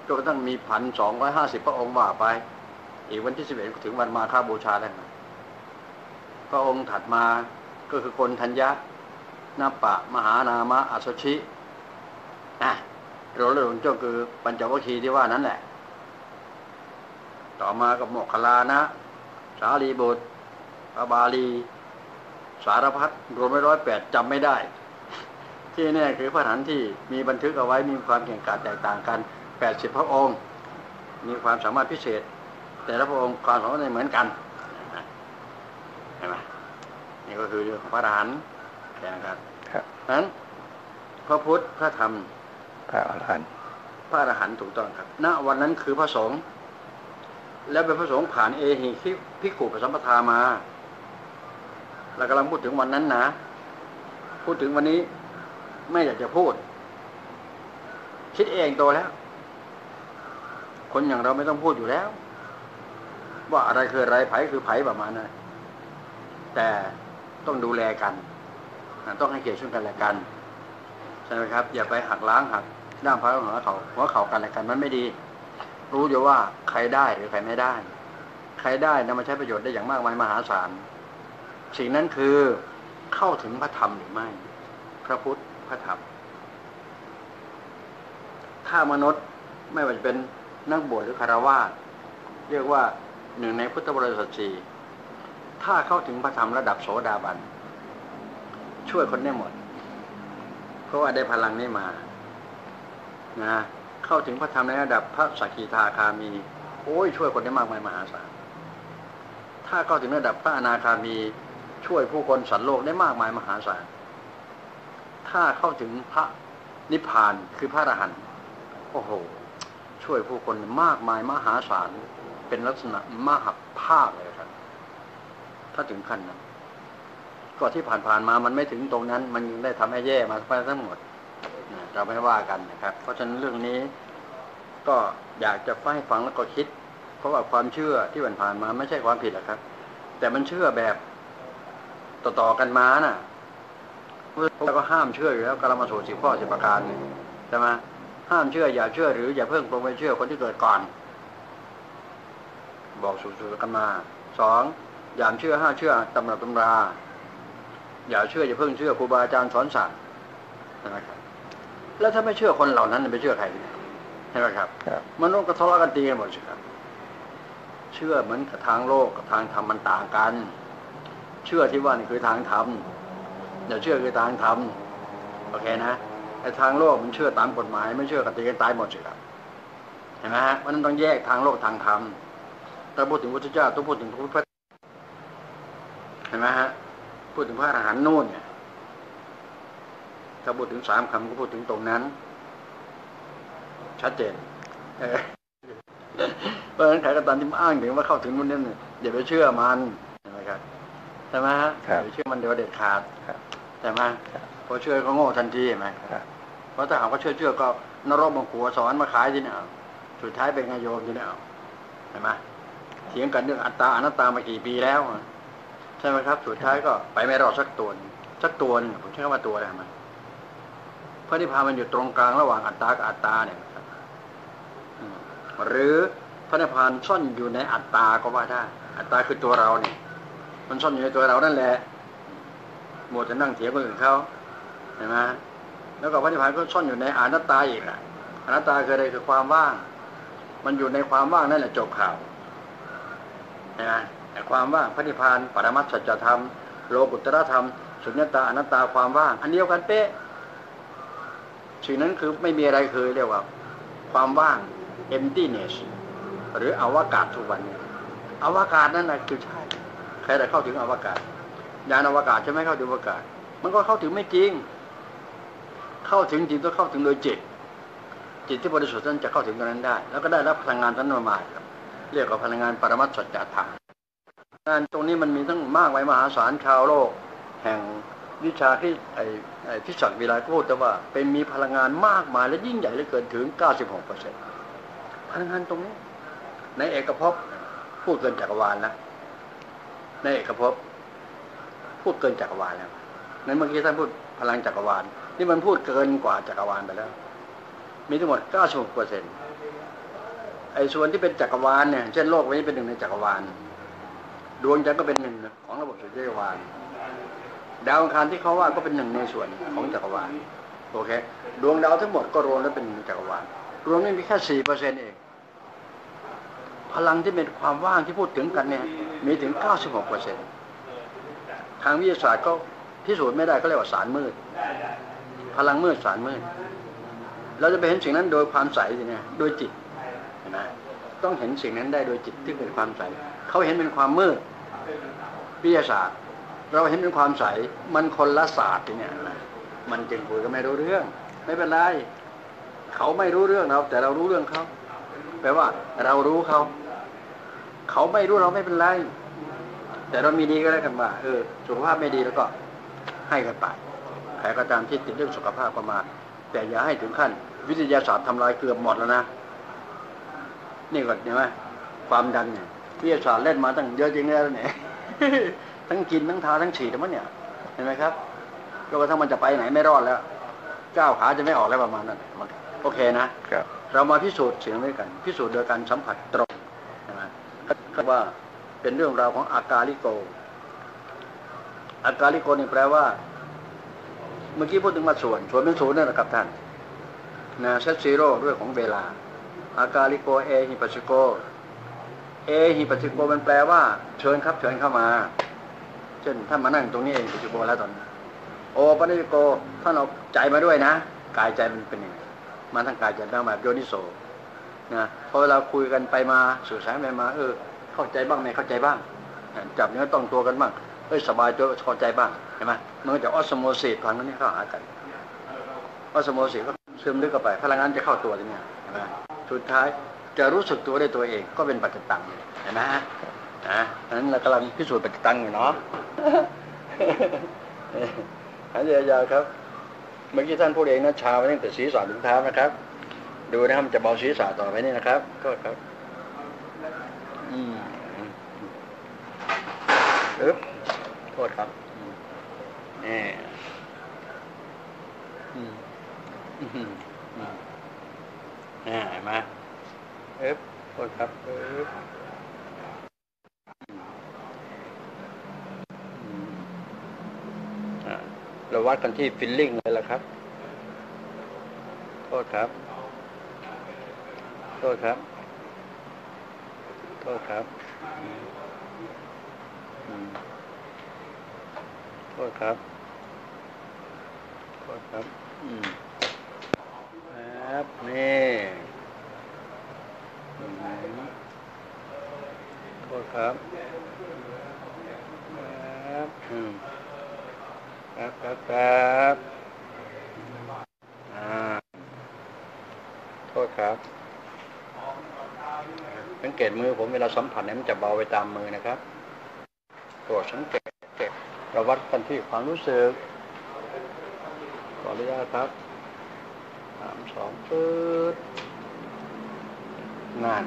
จนกระทั่งมีพันสองร้อยห้าสิบพระองค์ว่าไปอีกวันที่สิบเอ็ดถึงวันมาฆบูชาแล้วนะพระองค์ถัดมาก็คือคนทัญญะนาปะมหานามะอัสสชินะโรลลงก็คือปัญจวัคคีย์ที่ว่านั้นแหละต่อมากับโมคคัลลานะสารีบุตรพระบาลีสารพัดรวมไปร้อยแปดจำไม่ได้ที่แน่คือพระฐานที่มีบันทึกเอาไว้มีความเก่งกาจแตกต่างกันแปดสิบพระองค์มีความสามารถพิเศษแต่ละพระองค์ความสามารถไม่เหมือนกันเห็นไหมนี่ก็คือพระอรหันต์แข่งกันนั้นพระพุทธพระธรรมพระอรหันต์พระอรหันต์ถูกต้องครับณวันนั้นคือพระสงฆ์แล้วเป็นพระสงฆ์ผ่านเอหิภิกขุปสัมปทามาเรากำลังพูดถึงวันนั้นนะพูดถึงวันนี้ไม่อยากจะพูดคิดเองโตแล้วคนอย่างเราไม่ต้องพูดอยู่แล้วว่าอะไรคืออะไรไผคือไผประมาณนั้นแต่ต้องดูแลกันต้องให้เกียรติซึ่งกันและกันใช่ไหมครับอย่าไปหักล้างหักด้ามพระหัวเขาหัวเข่ากันและกันมันไม่ดีรู้อยู่ว่าใครได้หรือใครไม่ได้ใครได้นำมาใช้ประโยชน์ได้อย่างมากมายมหาศาลสิ่งนั้นคือเข้าถึงพระธรรมหรือไม่พระพุทธพระธรรมถ้ามนุษย์ไม่ว่าจะเป็นนักบวชหรือคฤหัสถ์เรียกว่าหนึ่งในพุทธบริษัทสี่ถ้าเข้าถึงพระธรรมระดับโสดาบันช่วยคนได้หมดเพราะว่าได้พลังนี้มานะเข้าถึงพระธรรมในระดับพระสกิทาคามีโอ้ยช่วยคนได้มากมายมหาศาลถ้าเข้าถึงระดับพระอนาคามีช่วยผู้คนสัตว์โลกได้มากมายมหาศาลถ้าเข้าถึงพระนิพพานคือพระอรหันต์โอ้โหช่วยผู้คนมากมายมหาศาลเป็นลักษณะมหาภาคเลยครับถ้าถึงขั้นนั้นก็ที่ผ่านๆมามันไม่ถึงตรงนั้นมันได้ทำให้แย่มาไปทั้งหมดเราไม่ว่ากันนะครับเพราะฉะนั้นเรื่องนี้ก็อยากจะให้ฟังแล้วก็คิดเพราะว่าความเชื่อที่ผ่านๆมาไม่ใช่ความผิดหรอกครับแต่มันเชื่อแบบต่อๆกันมาน่ะแล้วก็ห้ามเชื่ออยู่แล้วกาลมาสูตรสิบข้อสิบประการเนี่ยใช่ไหมห้ามเชื่ออย่าเชื่อหรืออย่าเพิ่งปรงไปเชื่อคนที่เกิดก่อนบอกสูตรกันมาสองอย่าเชื่อห้าเชื่อตำรับตำราอย่าเชื่ออย่าเพิ่งเชื่อครูบาอาจารย์สอนสั่งใช่ไหมครับแล้วถ้าไม่เชื่อคนเหล่านั้นไปเชื่อใครใช่ไหมครับมันต้องกระทบกันตีกันหมดสิครับเชื่อเหมือนกับทางโลกกับทางธรรมมันต่างกันเชื่อที่ว่านี่คือทางธรรมอย่าเชื่อคือทางธรรมโอเคนะไอ้ทางโลกมันเชื่อตามกฎหมายไม่เชื่อกันตีกันตายหมดสิครับเห็นไหมฮะมันต้องแยกทางโลกทางธรรมถ้าพูดถึงพระพุทธเจ้าต้องพูดถึงพระพุทธเห็นไหมฮะพูดถึงพระอรหันต์นู่นเนี่ยถ้าพูดถึงสามคำก็พูดถึงตรงนั้นชัดเจนเพราะฉะนั้นใครก็ตามที่อ้างถึงว่าเข้าถึงนู่นนี่อย่าไปเชื่อมันใช่ไหมครับใช่ไหมฮะอย่าไปเชื่อมันเดี๋ยวเด็ดขาดใช่ไหมพอเชื่อก็โง่ทันทีเห็นไหมเพราะถ้าหากว่าเชื่อเชื่อก็นรกบังคัวสอนมาขายที่นี่เอาสุดท้ายเป็นไงโยมที่นี่เอาเห็นไหมเถียงกันเรื่องอัตตาอนัตตามากี่ปีแล้วใช่ไหมครับสุดท้ายก็ไปไม่รอดสักตัวสักตัวนึงผมใช้คำว่าตัวอะไรมันพระนิพพานมันอยู่ตรงกลางระหว่างอัตตากับอัตตาเนี่ยหรือพระนิพพานซ่อนอยู่ในอัตตาก็ว่าได้อัตตาคือตัวเราเนี่ยมันซ่อนอยู่ในตัวเรานั่นแหละหมดจะนั่งเถียงคนอื่นเขาเห็นไหมแล้วก็พระนิพพานก็ซ่อนอยู่ในอนัตตาอีกอ่ะอนัตตาคืออะไรคือความว่างมันอยู่ในความว่างนั่นแหละจบข่าวเห็นไหมแต่ความว่างพระนิพพานปรมัตถสัจธรรมโลกุตตรธรรมสุญญตาอนัตตาความว่างอันเดียวกันเป๊ะสิ่งนั้นคือไม่มีอะไรคือเรียกว่าความว่าง emptiness หรืออวกาศทุกวันนี้อวกาศนั่นแหละคือใช่ใครได้เข้าถึงอวกาศยานอวกาศใช่ไหมเข้าถึงอวกาศมันก็เข้าถึงไม่จริงเข้าถึงจริงต้องเข้าถึงโดยจิตจิตที่บริสุทธิ์นั้นจะเข้าถึงตรงนั้นได้แล้วก็ได้รับพลังงานนั้นมาครับเรียกว่าพลังงานปรมัตถสัจธรรมงานตรงนี้มันมีทั้งมากมายมหาศาลชาวโลกแห่งวิชาที่ไอ้ไอ้ที่ศักดิ์วิไลพูดแต่ว่าเป็นมีพลังงานมากมายและยิ่งใหญ่เหลือเกินถึง เก้าสิบหกเปอร์เซ็นต์ พลังงานตรงนี้ในเอกภพพูดเกินจักรวาลแล้วในเอกภพพูดเกินจักรวาลแล้วงั้นเมื่อกี้ท่านพูดพลังจักรวาลนี่มันพูดเกินกว่าจักรวาลไปแล้วมีทั้งหมด เก้าสิบหกเปอร์เซ็นต์ไอ้ส่วนที่เป็นจักรวาลเนี่ยเช่นโลกนี้เป็นหนึ่งในจักรวาลดวงจันทร์ก็เป็นหนึ่งของระบบสุริยะวาลดาวอังคารที่เขาว่าก็เป็นหนึ่งในส่วนของจักรวาลโอเคดวงดาวทั้งหมดก็รวมแล้วเป็นจักรวาลรวมนี่มีแค่สี่เปอร์เซ็นต์เองพลังที่เป็นความว่างที่พูดถึงกันเนี่ยมีถึงเก้าสิบหกเปอร์เซ็นต์ทางวิทยาศาสตร์ก็พิสูจน์ไม่ได้ก็เรียกว่าสารมืดพลังมืดสารมืดเราจะไปเห็นสิ่งนั้นโดยความใสสิเนี่ยโดยจิตเห็นไหมต้องเห็นสิ่งนั้นได้โดยจิตที่เป็นความใสเขาเห็นเป็นความมืดวิทยาศาสตร์เราเห็นเป็นความใสมันคนละศาสตร์เนี่ยมันจึงคุยกันไม่รู้เรื่องไม่เป็นไรเขาไม่รู้เรื่องเราแต่เรารู้เรื่องเขาแปลว่าเรารู้เขาเขาไม่รู้เราไม่เป็นไรแต่เรามีดีก็แล้วกันว่าเออสุขภาพไม่ดีแล้วก็ให้กันไปใครก็ตามที่ติดเรื่องสุขภาพก็มาแต่อย่าให้ถึงขั้นวิทยาศาสตร์ทำลายเกือบหมดแล้วนะนี่ก็เห็นไหมความดันเนี่ยวิทยาศาสตร์เล่นมาตั้งเยอะจริงแล้วเนี่ย ทั้งกินทั้งทาทั้งฉีดทั้งเนี่ยเห็นไหมครับจนกระทั่งมันจะไปไหนไม่รอดแล้วก้าวขาจะไม่ออกแล้วประมาณนั้นโอเคนะเรามาพิสูจน์สิ่งนี้กันพิสูจน์โดยการสัมผัสตรงนะก็ว่าเป็นเรื่องราวของอากาลิโกอากาลิโกนี่แปลว่าเมื่อกี้พูดถึงมาส่วนส่วนเป็นศูนย์นั่นแหละครับท่านนะเซตซีโร่เรื่องของเวลาอากาลิโกเอหิปัสสิโกเอหิปัสสิโกมันแปลว่าเชิญครับเชิญเข้ามาเช่นท่านมานั่งตรงนี้เองปัสสิโกแล้วตอนนี้โอปัสสิโกท่านเอาใจมาด้วยนะกายใจมันเป็นยังไงมาทั้งกายใจทั้งแบบโยนิโสนะพอเวลาคุยกันไปมาสื่อสารไปมาเออเข้าใจบ้างไม่เข้าใจบ้างจับเนื้อต้องตัวกันบ้างเอ้ยสบายตัวเข้าใจบ้างเห็นไหมมันก็จะออสโมซิสทางนั้นเข้าหากันออสโมซิสก็ซึมลึกเข้าไปพลังงานจะเข้าตัวตรงนี้เห็นไหมสุดท้ายจะรู้สึกตัวได้ตัวเองก็เป็นปัจจตังเห็นไหมฮะนะนั้นเรากำลังพิสูจน์ปัจจตังอยู่เนาะอันนี้ยาวครับเมื่อกี้ท่านพูดเองนะชาไปตั้งแต่ศีรษะถึงเท้านะครับดูนะครับมันจะเบาศีรษะต่อไปนี่นะครับก็ครับอืมอึ๊บโทษครับนี่อืมอืมอืมนี่เห็นไหมอึ๊บโทษครับอึ๊บเราวัดกันที่ฟิลลิ่งเลยละครับโทษครับโทษครับโทษครับโทษครับโทษครับอืมครับนี่โทษครับครับอืมครับครับครับอ่าโทษครับสังเกตมือผมเวลาสัมผัสเนี่ยมันจะเบาไปตามมือนะครับตัวสังเกตเราวัดกันที่ความรู้สึกขออนุญาตครับสามสองปื๊ดนั่น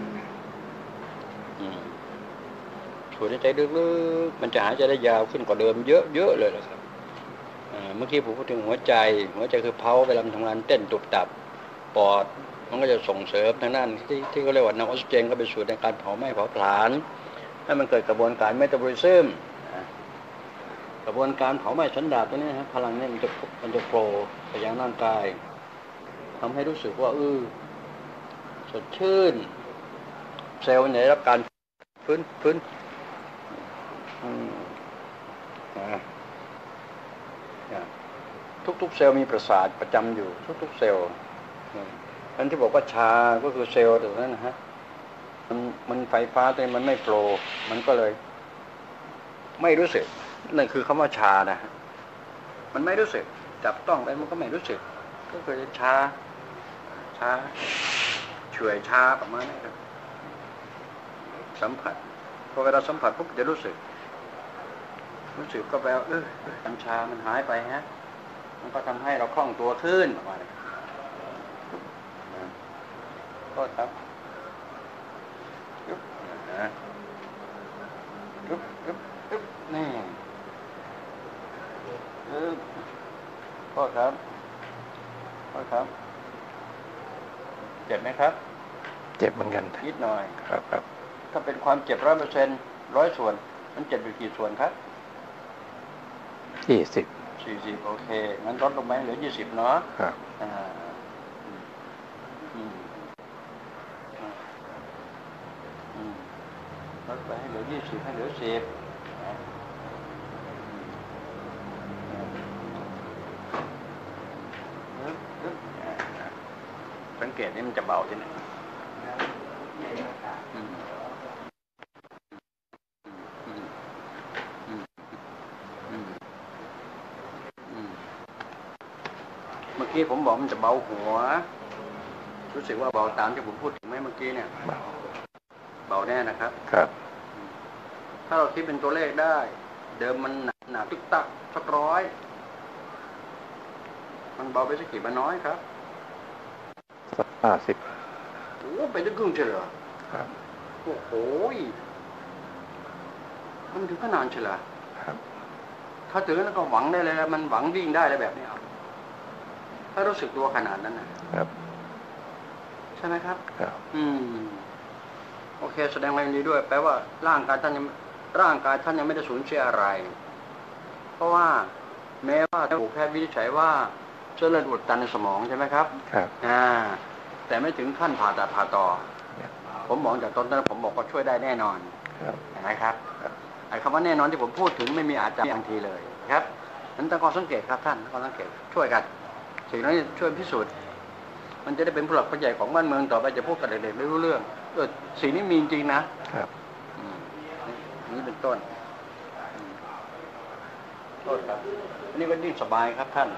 สูดหายใจลึกๆมันจะหายใจได้ยาวขึ้นกว่าเดิมเยอะๆเลยนะครับเมื่อกี้ผมพูดถึงหัวใจหัวใจคือเพาเวลามันทำงานเต้นตุบตับปอดมันก็จะส่งเสริมทางด้านที่ที่เขาเรียกว่านำออกซิเจนเข้าไปสู่ในการเผาไหม้เผาผลาญให้มันเกิดกระบวนการเมตาบอลิซึมกระบวนการเผาไหม้สันดาปตัวนี้ฮะพลังนี้มันจะมันจะโฟลว์ไปยังร่างกายทำให้รู้สึกว่าเออสดชื่นเซลล์เนี่ยได้รับการฟื้นฟื้นทุกๆเซลล์มีประสาทประจำอยู่ทุกๆเซลล์อันที่บอกว่าชาก็คือเซลล์ตัวนั้นนะฮะมันมันไฟฟ้าแต่มันไม่โฟลว์มันก็เลยไม่รู้สึกนั่นคือคำว่าชานะมันไม่รู้สึกจับต้องไปมันก็ไม่รู้สึกก็คือชาชาเฉื่อยชาประมาณนี้ครับสัมผัสพอเวลาสัมผัสปุ๊บจะรู้สึกรู้สึกก็แปลว่าเออกัญชามันหายไปฮะมันก็ทำให้เราคล่องตัวขึ้นประมาณนี้ก็ครับยุบนะยุบยุบยุบนี่ยุบก็ครับก็ครับเจ็บไหมครับเจ็บเหมือนกันนิดหน่อยครับครับถ้าเป็นความเจ็บร้อยเปอร์เซ็นต์ร้อยส่วนมันเจ็บอยู่กี่ส่วนครับยี่สิบสี่สิบโอเคงั้นลดลงไปเหลือยี่สิบเนาะครับอ่าลดไปให้เหลือยี่สิบให้เหลือสิบสังเกตนี่มันจะเบาใช่ไหมเมื่อกี้ผมบอกมันจะเบาหัวรู้สึกว่าเบาตามที่ผมพูดถึงไหมเมื่อกี้เนี่ยเบาแน่นะครับครับถ้าเราคิดเป็นตัวเลขได้เดิมมันหนักหนาตึกตักสักร้อยมันเบาไปสักกี่มันน้อยครับสักห้าสิบโอ้ไปได้ครึ่งเฉลี่ยครับโอ้โหมันถึงขนาดเฉลี่ยครับถ้าถึงแล้วก็หวังได้เลยมันหวังวิ่งได้เลยแบบนี้ถ้ารู้สึกตัวขนาดนั้นนะครับใช่ไหมครับครับอืมโอเคแสดงความยินดีด้วยแปลว่าร่างกายท่านยังร่างกายท่านยังไม่ได้สูญเสียอะไรเพราะว่าแม้ว่าถูกแพทย์วินิจฉัยว่าเส้นเลือดอุดตันในสมองใช่ไหมครับครับอ่าแต่ไม่ถึงขั้นผ่าตัดผ่าต่อผมมองจากตอนนั้นผมบอกว่าช่วยได้แน่นอนเห็นไหมครับไอ้คำว่าแน่นอนที่ผมพูดถึงไม่มีอาจจะบางทีเลยครับนั้นต้องสังเกตครับท่านต้องสังเกตช่วยกันสิ่งนี้ช่วยพิสูจน์มันจะได้เป็นผู้หลักผู้ใหญ่ของบ้านเมืองต่อไปจะพูดกับเด็กๆไม่รู้เรื่องเออสิ่งนี้มีจริงนะครับนี่เป็นต้นโทษครับอันนี้ก็ยิ่งสบายครับท่าน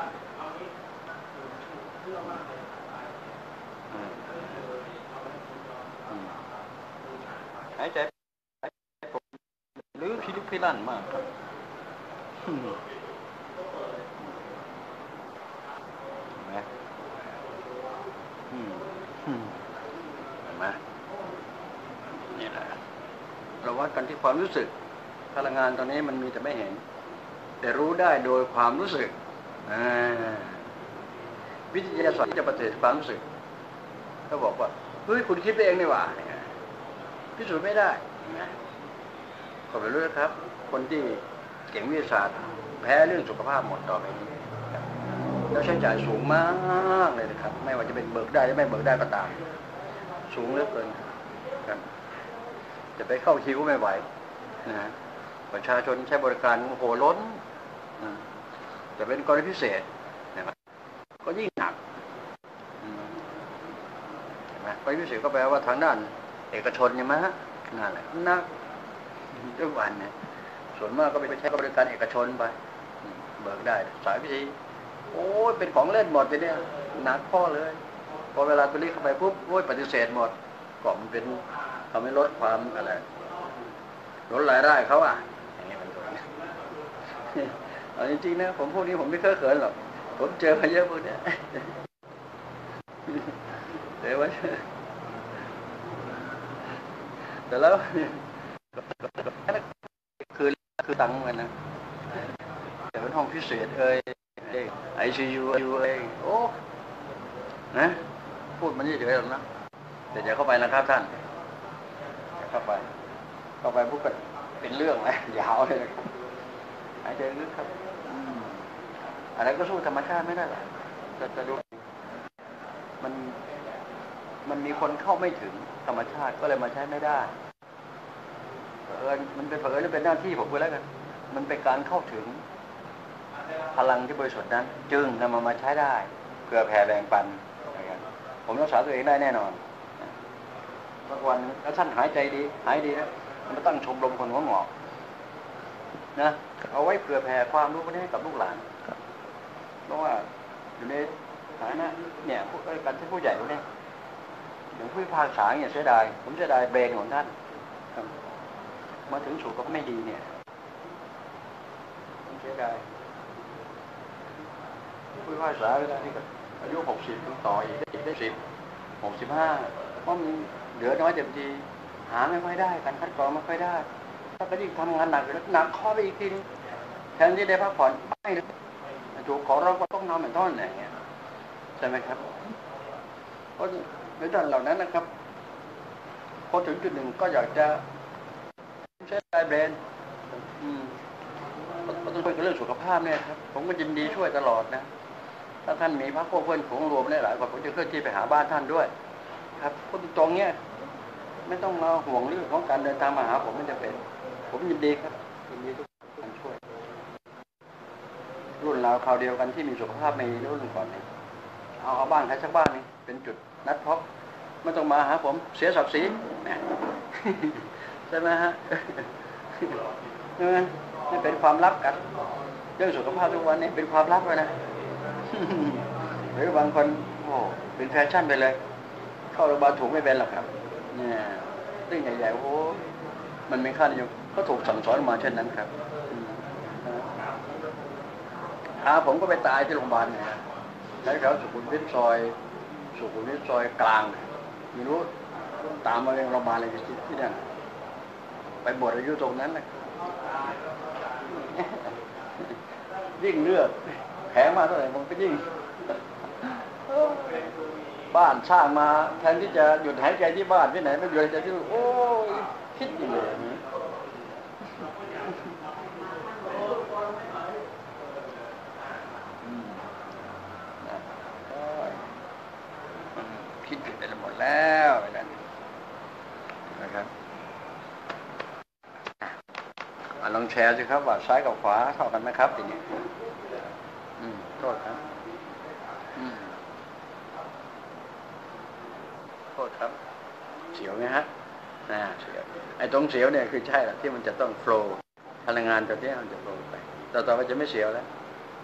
หายใจหรือพิลึกพิลั่นมากครับเห็นไหมเห็นไหมนี่แหละเราวัดกันที่ความรู้สึกพลังงานตอนนี้มันมีแต่ไม่เห็นแต่รู้ได้โดยความรู้สึกวิทยาศาสตร์ที่จะปฏิเสธความรู้สึกเขาบอกว่าเฮ้ยคุณคิดไปเองนี่หว่าพิสูจน์ไม่ได้นะขอไปรู้นะครับคนที่เก่งวิทยาศาสตร์แพ้เรื่องสุขภาพหมดต่อไปนี้แล้วใช้จ่ายสูงมากเลยนะครับไม่ว่าจะเป็นเบิกได้หรือไม่เบิกได้ก็ตามสูงเหลือเกินครับจะไปเข้าคิวไม่ไหวนะประชาชนใช้บริการโหล้นแต่เป็นกรณีพิเศษนะครับก็ยิ่งหนักเห็นไหมกรณีพิเศษก็แปลว่าทางด้านเอกชนใช่ไหมฮะนั่นแหละนักทุกวันเนี่ยส่วนมากก็ไปใช้บริการเอกชนไปเบิกได้สายพิธีโอ้ยเป็นของเล่นหมดไปเนี่ยหนักข้อเลยพอเวลาไปเรียกเข้าไปปุ๊บโอ้ยปฏิเสธหมดก็มันเป็นทำให้ลดความอะไรลดรายได้เขาอ่ะอย่างนี้เป็นต้นเอาจริงๆนะผมพวกนี้ผมไม่เคยเขินหรอกผมเจอมาเยอะพวกนี้แต่ว่าแต่แล้วคือคือตังกันนะแต่เป็นห้องพิเศษเอ้ยไอซียูเอ้ยโอ้นะพูดมันเฉยๆหรอกนะแต่อย่าเข้าไปนะครับท่านอย่าเข้าไปเข้าไปพูดกันเป็นเรื่องนะยาวเลยนะครับหายใจลึกครับอะไรก็สู้ธรรมชาติไม่ได้หรอกจะจะดูมันมันมีคนเข้าไม่ถึงธรรมชาติก็เลยมาใช้ไม่ได้เออมันเป็นเผยแล้วเป็นหน้าที่ผมไปแล้วกันมันเป็นการเข้าถึงพลังที่บริสุทธิ์นั้นจึงนำมามาใช้ได้เพื่อแผ่แบ่งปันผมรักษาตัวเองได้แน่นอนสักวันแล้วท่านหายใจดีหายดีนะมันตั้งชมรมคนหัวหงอกนะเอาไว้เผื่อแผ่ความรู้พวกนี้ให้กับลูกหลานเพราะว่าอยู่ในฐานะเนี่ยพวกการที่ผู้ใหญ่พวกนี้อย่างผู้พิพากษาเนี่ยเสียดายผมเสียดายเบรนของท่านมาถึงสู่ก็ไม่ดีเนี่ยผมเสียดายผู้พิพากษาเวลาที่กับอายุหกสิบถึงต่ออีกได้ได้สิบหกสิบห้าเพราะมันเหลือน้อยเต็มทีหาไม่ค่อยได้การคัดกรองไม่ค่อยได้ถ้าก็ยิ่งทำงานหนักแล้วหนักข้อไปอีกทีนึงแทนที่ได้พักผ่อนไม่เลยถูกขอเราก็ต้องนอนเหมือนท่อนอย่างเงี้ยใช่ไหมครับเพราะในด้านเหล่านั้นนะครับพอถึงจุดหนึ่งก็อยากจะใช้ไลเบรนอืมก็ต้องช่วยเรื่องสุขภาพเนี่ยครับผมก็ยินดีช่วยตลอดนะถ้าท่านมีพรรคพวกเพื่อนของรวมได้หลายคนผมจะเคลื่อนที่ไปหาบ้านท่านด้วยครับพูดตรงเนี้ยไม่ต้องมาห่วงเรื่องของการเดินทางมาหาผมไม่จำเป็นผมยินดีครับยินดีทุกคนช่วยรุ่นเราคราวเดียวกันที่มีสุขภาพไม่ดีรุ่นก่อนนี่เอาเอาบ้านใครสักบ้านนี่เป็นจุดนัดพบไม่ต้องมาหาผมเสียศักดิ์ศรีใช่ไหมฮะใช่ไหมนี่เป็นความลับกันเรื่องสุขภาพทุกวันนี้เป็นความลับเลยนะหรือบางคนโอ้เป็นแฟชั่นไปเลยเข้าโรงพยาบาลถูกไม่เป็นหรอกครับเนี่ยเรื่องใหญ่ๆโอ้มันไม่ค่านิยมก็ถูกสั่งสอนมาเช่นนั้นครับอาผมก็ไปตายที่โรงพยาบาลเนี่ยแล้วแถวสุขุมวิทซอยสุขุมวิทซอยกลางไม่รู้ตามมาเรื่องโรงพยาบาลอะไรที่นั่นไปบวชอายุตรงนั้นเลยยิ่งเลือดแข็งมาเท่าไหร่มันก็ยิ่งบ้านสร้างมาแทนที่จะหยุดหายใจที่บ้านที่ไหนไม่หยุดหายใจที่โอ้ยคิดอยู่เลยนี้คิดผิดไปหมดแล้วนั่นนะครับลองแชร์สิครับว่าซ้ายกับขวาเท่ากันไหมครับทีนี้อืมโทษครับอืมโทษครับเสียวไหมฮะน่าเสียวไอ้ตรงเสียวเนี่ยคือใช่แหละที่มันจะต้องโฟลว์พลังงานตัวนี้มันจะโฟลว์ไปต่อต่อไปจะไม่เสียวแล้ว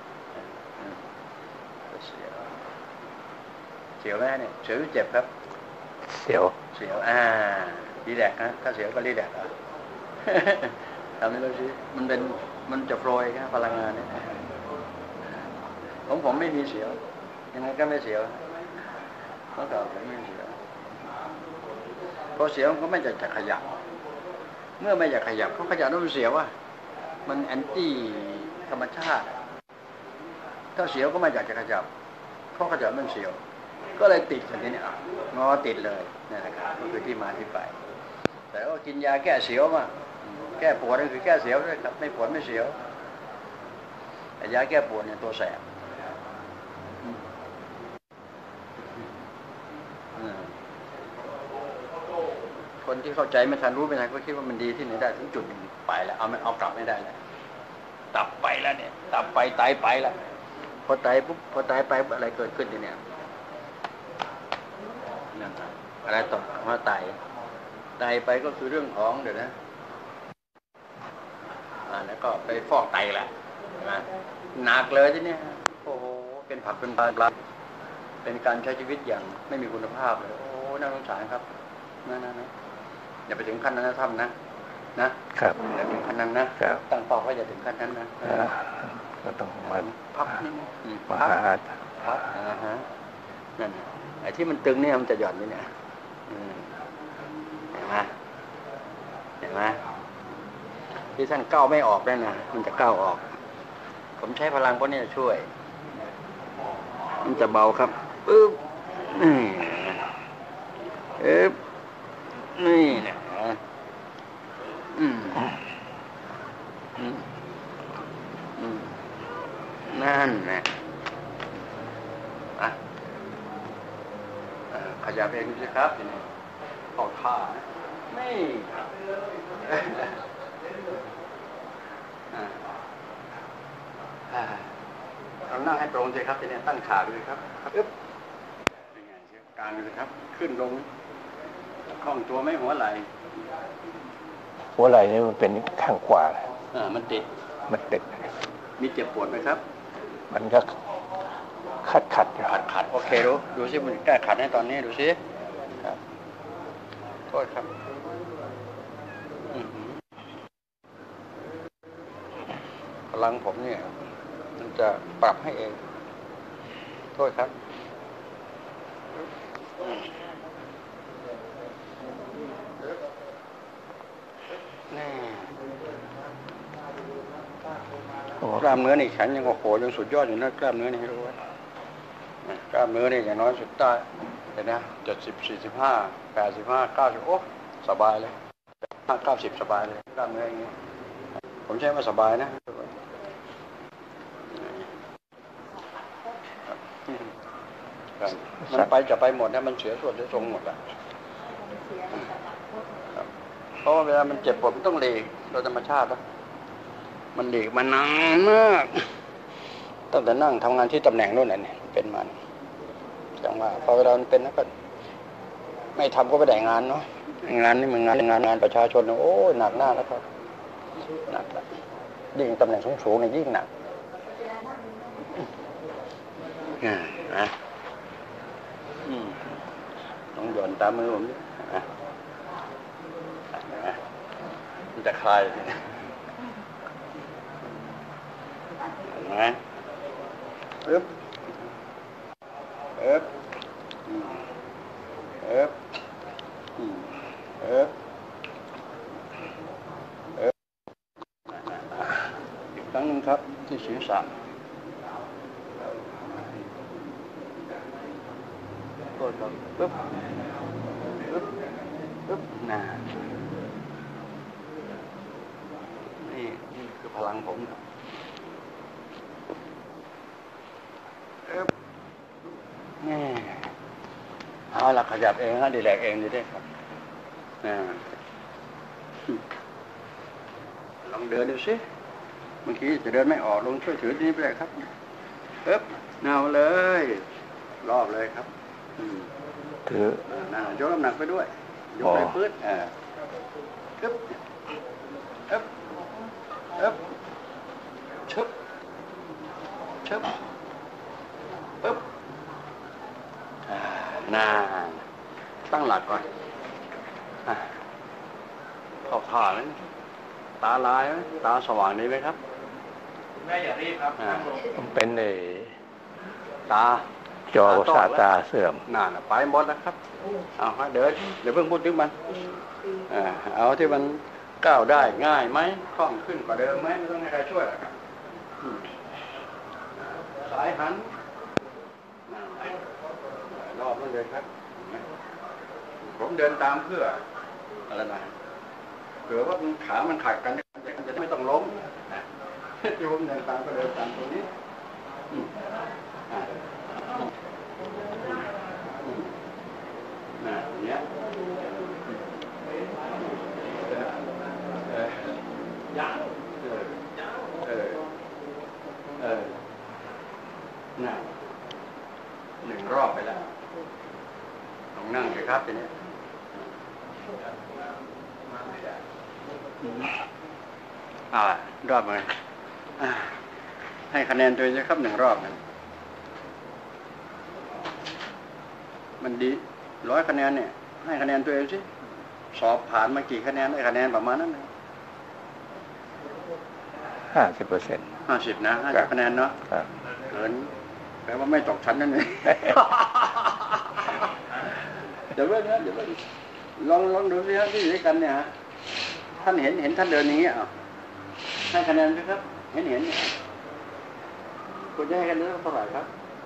เสียวเสียวไหมเนี่ยเสียวเจ็บครับเสียวเสียวอ่ารีแลกซ์นะถ้าเสียวก็รีแลกซ์อ่ะทำให้เราสิมันเป็นมันจะโฟลว์ครับพลังงานเนี่ยผมผมไม่มีเสียวยังไงก็ไม่เสียวเมื่อก่อนผมไม่เสียวพอเสียวเขาไม่อยากจะขยับเมื่อไม่อยากขยับเขาขยับแล้วมันเสียวว่ามันแอนตี้ธรรมชาติถ้าเสียวก็ไม่อยากจะขยับเพราะขยับมันเสียวก็เลยติดอย่างนี้อ่ะงอติดเลยนั่นแหละครับก็คือที่มาที่ไปแต่ว่ากินยาแก้เสียวมาแก้ปวดก็คือแก้เสียวด้วยครับไม่ปวดไม่เสียวแต่ยาแก้ปวดเนี่ยตัวแสบคนที่เข้าใจไม่ทันรู้ไม่ทันก็คิดว่ามันดีที่ไหนได้ถึงจุดหนึ่งไปแล้วเอามันเอากลับไม่ได้แล้วตับไปแล้วเนี่ยตับไปไตไปแล้วพอไตปุ๊บพอไตไปอะไรเกิดขึ้นทีเนี่ยนั่นอะไรต่อมาไตไตไปก็คือเรื่องของเดี๋ยวนะอ่าแล้วก็ไปฟอกไตแหละนะหนักเลยทีนี้โอ้โหเป็นผักเป็นปลาปลาเป็นการใช้ชีวิตอย่างไม่มีคุณภาพเลยโอ้น่าสงสารครับนั่นนั่นอย่าไปถึงขั้นนั้นนะท่านนะนะครับอย่าถึงขั้นนั้นนะตั้งเป้าว่าอย่าถึงขั้นนั้นนะก็ต้องมาพักนี่มาหาพักนะฮะนั่นไอ้ที่มันตึงเนี่ยมันจะหย่อนนี่เนี่ยเห็นไหมเห็นไหมที่ท่านก้าวไม่ออกได้นะมันจะก้าวออกผมใช้พลังพวกนี้ช่วยมันจะเบาครับปึ๊บนี่เอ๊บนี่เนี่ยอืมอืมอืมนั่นแหละอ่ะขยับเองดูสิครับนี่เข้าท่าไม่เรานั่งให้ตรงสิครับทีนี้ตั้งขาเลยครับอึ๊บเป็นไงเชือกกลางเลยครับขึ้นลงคล่องตัวไม่หัวไหล่หัวไหล่นี่มันเป็นข้างขวาอ่ามันติดมันติดมีเจ็บปวดไหมครับมันก็ขัดขัดขัดขัดโอเคดูดูสิมันแก้ขัดให้ตอนนี้ดูสิครับโทษครับพลังผมเนี่ยมันจะปรับให้เองโทษครับนี่กล้ามเนื้อนี่แข็งยังโอ้โหยังสุดยอดอยู่นะกล้ามเนื้อนี่ให้รู้ไว้กล้ามเนื้อนี่อย่างน้อยสุดได้เห็นนะเจ็ดสิบสี่สิบห้าแปดสิบห้าเก้าสิบโอ้สบายเลยห้าเก้าสิบสบายเลยกล้ามเนื้ออย่างนี้ผมใช้ว่าสบายนะมันไปจะไปหมดนะมันเสียส่วนเสียทรงหมดอ่ะเพราะว่าเวลามันเจ็บปวดมันต้องหลีกโดยธรรมชาตินะมันหลีกมานานมากตั้งแต่นั่งทำงานที่ตำแหน่งนู่นน่ะเนี่ยเป็นมันอย่างว่าพอเวลามันเป็นแล้วก็ไม่ทำก็ไม่ได้งานเนาะงานนี่มันงานงานงานประชาชนโอ้หนักหน้าแล้วครับหนักละยิ่งตำแหน่งสูงๆเนี่ยยิ่งหนักนะต้องหย่อนตามมือผมนะมันจะคลายเห็นไหมเอ๊บเอ๊บเอ๊บเอ๊บเอ๊บอีกครั้งนึงครับที่ศีรษะกดก่อนปึ๊บปึ๊บปึ๊บน่ะนี่นี่คือพลังผมเอ๊บนี่เอาล่ะขยับเองนะดีแลกเองดีได้ครับอ่าลองเดินดูสิเมื่อกี้จะเดินไม่ออกลงช่วยถือนี่ไปเลยครับเอ๊บเนาเลยรอบเลยครับถือน่ายกน้ำหนักไปด้วยยกไปพื้นอ่าเอ๊บเอ๊บเอ๊บชึบชึบปึ๊บน่าตั้งหลักก่อนเข้าท่าเลยตาลายไหมตาสว่างดีไหมครับแม่อย่ารีบครับมันเป็นไอ้ตาจอประสาทตาเสื่อมน่าไปหมดแล้วครับเอาเดินเดี๋ยวเพิ่งพูดถึงมันเอาที่มันก้าวได้ง่ายไหมคล่องขึ้นกว่าเดิมไหมไม่ต้องให้ใครช่วยหรอกครับสายหันรอบนั่นเลยครับผมเดินตามเพื่ออะไรนะเผื่อว่าขามันขัดกันจะไม่ต้องล้มที่ผมเดินตามก็เดินตามตรงนี้นะอย่างเงี้ยเออยาวเออเออน่ะหนึ่งรอบไปแล้วลองนั่งเลยครับทีนี้อ่ารอบเลยให้คะแนนตัวเองครับหนึ่งรอบนะมันดีร้อยคะแนนเนี่ยให้คะแนนตัวเองสิสอบผ่านมากี่คะแนนได้คะแนนประมาณนั้นเลยห้าสิบเปอร์เซ็นต์ห้าสิบนะห้าสิบคะแนนเนาะเกินแปลว่าไม่ตกชั้นนั่นเองเดี๋ยวเว้ยนะเดี๋ยวเว้ยลองลองดูสิฮะที่อยู่ด้วยกันเนี่ยฮะท่านเห็นเห็นท่านเดินอย่างเงี้ยอ่ะให้คะแนนไหมครับเห็นเห็นคุณจะให้คะแนนเท่าไหร่ครับ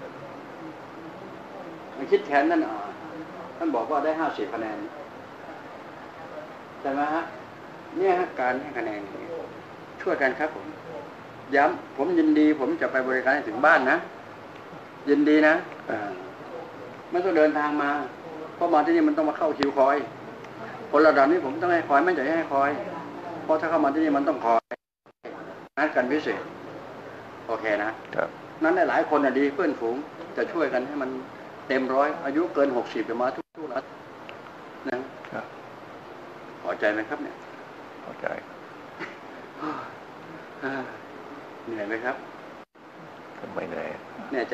มันคิดแทนนั่นอ่ะท่านบอกว่าได้ห้าสิบคะแนนใช่ไหมฮะเนี่ยฮะการให้คะแนนช่วยกันครับผมย้ำผมยินดีผมจะไปบริการให้ถึงบ้านนะยินดีนะไม่ต้องเดินทางมาเพราะมาที่นี่มันต้องมาเข้าคิวคอยคนระดับนี้ผมต้องให้คอยไม่ใช่ให้คอยเพราะถ้าเข้ามาที่นี่มันต้องคอยนัดกันพิเศษโอเคนะนั้นหลายคนอ่ะดีเพื่อนฝูงจะช่วยกันให้มันเต็มร้อยอายุเกินหกสิบจะมาทุกทุกรัฐนะพอใจไหมครับเนี่ยพอใจเหนื่อยไหมครับไม่เหนื่อยแน่ใจ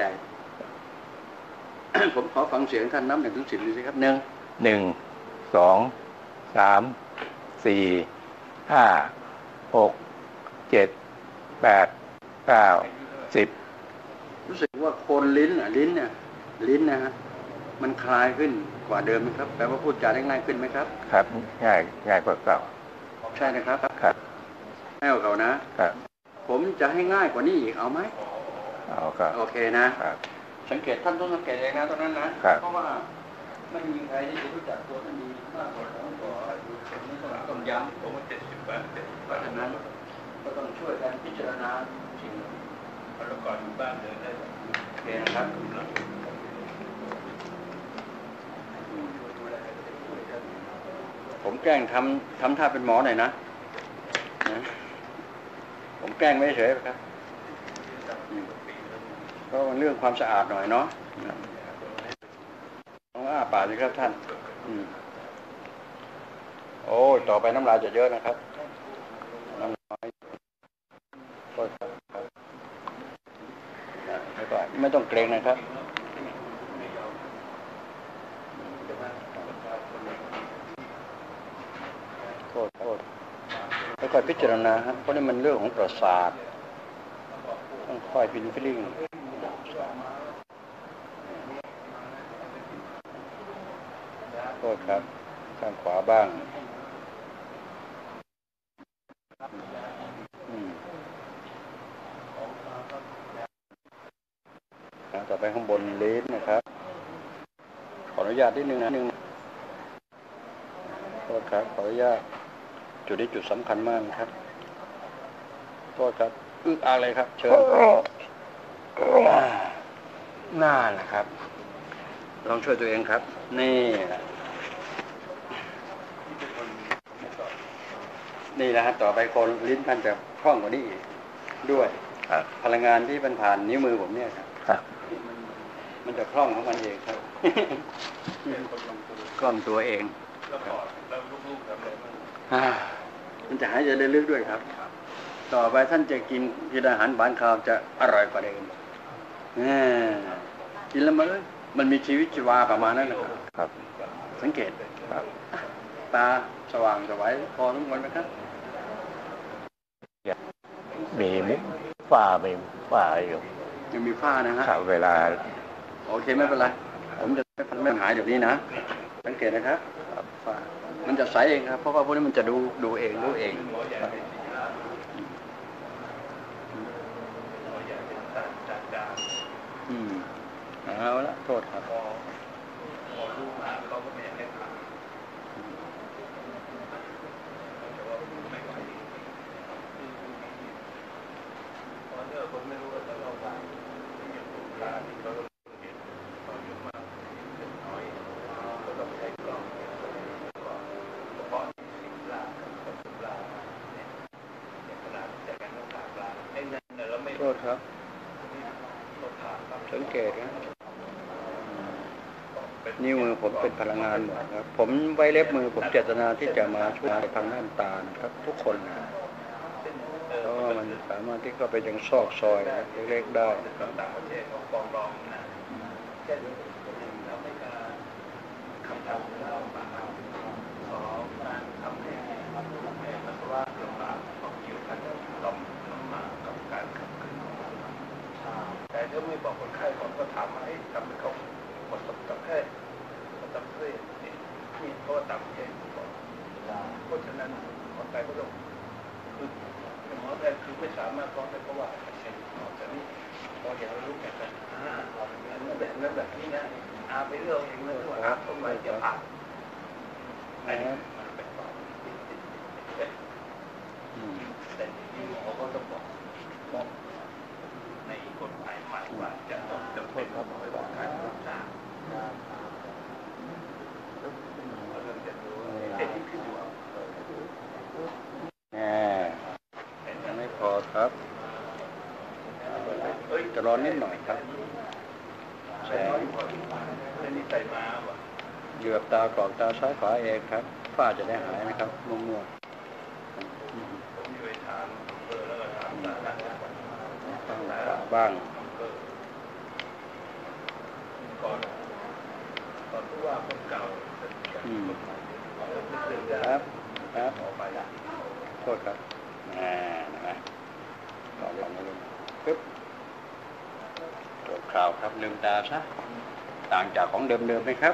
ผมขอฟังเสียงท่านนับหนึ่งถึงสิบดูสิครับหนึ่งหนึ่งสองสามสี่ห้าหกเจ็ดแปดเก้าสิบรู้สึกว่าโคนลิ้นอ่ะลิ้นเนี่ยลิ้นนะฮะมันคลายขึ้นกว่าเดิมไหมครับแปลว่าพูดจาได้ง่ายขึ้นไหมครับครับง่ายง่ายกว่าเก่าใช่นะครับครับง่ายกว่าเก่านะครับผมจะให้ง่ายกว่านี้อีกเอาไหมเอาครับโอเคนะครับสังเกตท่านต้องสังเกตเองนะตรงนั้นนะเพราะว่าไม่มีใครที่จะรู้จักตัวท่านดีมากกว่าผมก็คนนี้ต้องต้องย้ำผมว่าเจ็ดสิบแปดสิบเพราะฉะนั้นก็ต้องช่วยกันพิจารณาสิ่งแล้วก่อนอยู่บ้านเดินได้โอเคนะครับผมแกล้งทำทำท่าเป็นหมอหน่อยนะนะผมแกล้งไม่เฉยครับเพราะมันเรื่องความสะอาดหน่อยเนาะต้องอ้าปากสิครับท่านโอ้ต่อไปน้ำลายจะเยอะนะครับน้ำลายก็ครับแล้วก็ไม่ต้องเกรงนะครับโทษโทษแล้วก็พิจารณาฮะเพราะนี่มันเรื่องของประสาทต้องค่อยพินฟิลลิ่งโทษครับข้างขวาบ้างต่อไปข้างบนลิ้นนะครับขออนุญาตนิดนึงนะนึงโทษครับขออนุญาตจุดนี้จุดสำคัญมากครับโทษครับอึกอะไรครับเชิญน่าแหละครับลองช่วยตัวเองครับนี่นี่นะฮะต่อไปคนลิ้นท่านจะคล่องกว่านี้อีกด้วยพลังงานที่มันผ่านนิ้วมือผมเนี่ยครับมันจะคล่องของมันเองครับคล่องตัวเองมันจะหายใจลึกๆด้วยครับต่อไปท่านจะกินกินอาหารหวานข้าวจะอร่อยกว่าเดิมกินแล้วมันมันมีชีวิตชีวาประมาณนั้นนะครับสังเกตครับตาสว่างสวยพอทุกคนไหมครับมีฝ้ามีฝ้าอยู่ยังมีฝ้านะฮะเวลาโอเคไม่เป็นไรผมจะไม่หายเดี๋ยวนี้นะสังเกตนะครับฝ้ามันจะใสเองครับเพราะว่าพวกนี้มันจะดูดูเองรู้เองอืมเอาละโทษครับโทษครับสังเกตนะนิ้วมือผมเป็นพลังงานหมดครับผมไว้เล็บมือผมเจตนาที่จะมาช่วยทางด้านตาครับทุกคนนะเพราะว่ามันสามารถที่เข้าไปยังซอกซอยเล็กๆได้แต่ถ้าไม่บอกคนไข้ผมก็ถามว่าให้ทำให้เขาหมดสมกับแพทย์ตับเลือดนี่เพราะว่าตับเองเพราะฉะนั้นคนไข้ก็ต้องคือหมอแพทย์คือไม่สามารถร้องได้เพราะว่าเช่นหมอจะนี่พออย่างเรารู้กันนะนั่นแบบนั้นแบบนี้นะอาไปเรื่องเองเลยว่าอาทำไมจะผ่านอันนี้มันเป็นความแต่ที่หมอก็ต้องบอกบอกในกฎหมายใหม่ว่าจะต้องจำเป็นต้องบอกการรักษาเรื่องจะรู้เด็กที่ดูเอาไม่พอครับจะร้อนนิดหน่อยครับแสงเหยือบตากรอกตาซ้ายขวาเองครับฝ้าจะได้หายนะครับมัวๆบ้างก่อนก่อนผู้ว่าคนเก่าครับครับออกไปละโทษครับอ่านะต่อจากนี้ปึ๊บจบข่าวครับลืมตาซะต่างจากของเดิมๆไหมครับ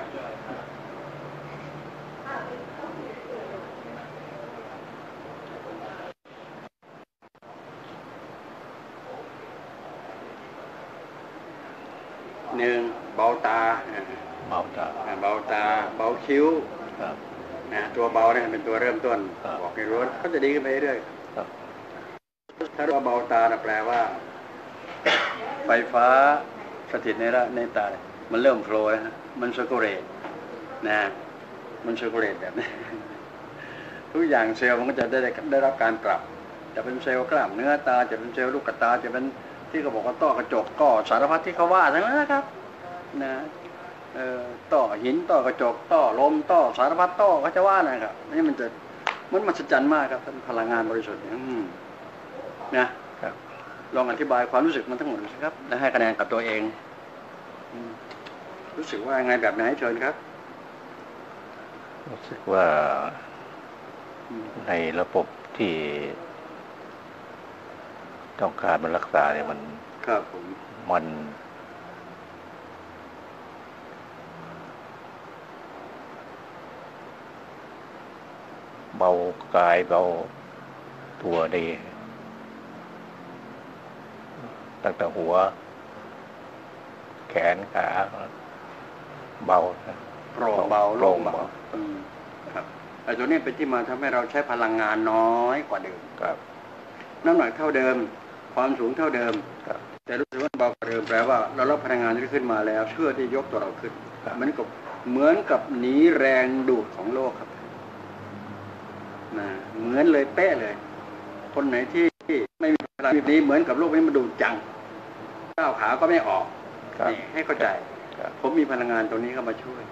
หนึ่งเบาตาเบาตาเบาตาเบาคิ้วครับนะตัวเบาเนี่ยเป็นตัวเริ่มต้นบอกให้รู้ก็จะดีขึ้นไปเรื่อยถ้าเราเบาตาแปลว่าไฟฟ้าสถิตในระในตามันเริ่มโฟล์แล้วมันเซอร์คูลเลตนะมันเซอร์คูลเลตแบบนี้ทุกอย่างเซลล์มันก็จะได้ได้รับการปรับจะเป็นเซลล์กล้ามเนื้อตาจะเป็นเซลล์ลูกตาจะเป็นที่เขาบอกว่าต้อกระจกก็สารพัดที่เขาว่าทั้งนั้นนะครับนะเอ่อต้อหินต้อกระจกต้อลมต้อสารพัดต้อเขาจะว่านะครับนี่มันจะมันมหัศจรรย์มากครับพลังงานบริสุทธิ์นะลองอธิบายความรู้สึกมันทั้งหมดสิครับและให้คะแนนกับตัวเองรู้สึกว่าไงแบบไหนเชิญครับรู้สึกว่าในระบบที่ต้องการมันรักษาเนี่ยมันครับผมมันเบากายเบาตัวได้ตั้งแต่หัวแขนขาเบาโปร่งเบาโล่งเบาครับไอ้ตัวนี้เป็นที่มาทำให้เราใช้พลังงานน้อยกว่าเดิมครับน้ำหนักเท่าเดิมความสูงเท่าเดิมแต่รู้สึกว่าเบากว่าเดิมแปลว่าเรารับพลังงานที่ขึ้นมาแล้วเชื่อที่ยกตัวเราขึ้นเหมือนกับเหมือนกับหนีแรงดูดของโลกครับนะเหมือนเลยเป๊ะเลยคนไหนที่ไม่มีพลังนี้เหมือนกับโลกนี้มันดูดจังก้าวขาก็ไม่ออกนี่ให้เข้าใจผมมีพลังงานตรงนี้เข้ามาช่วย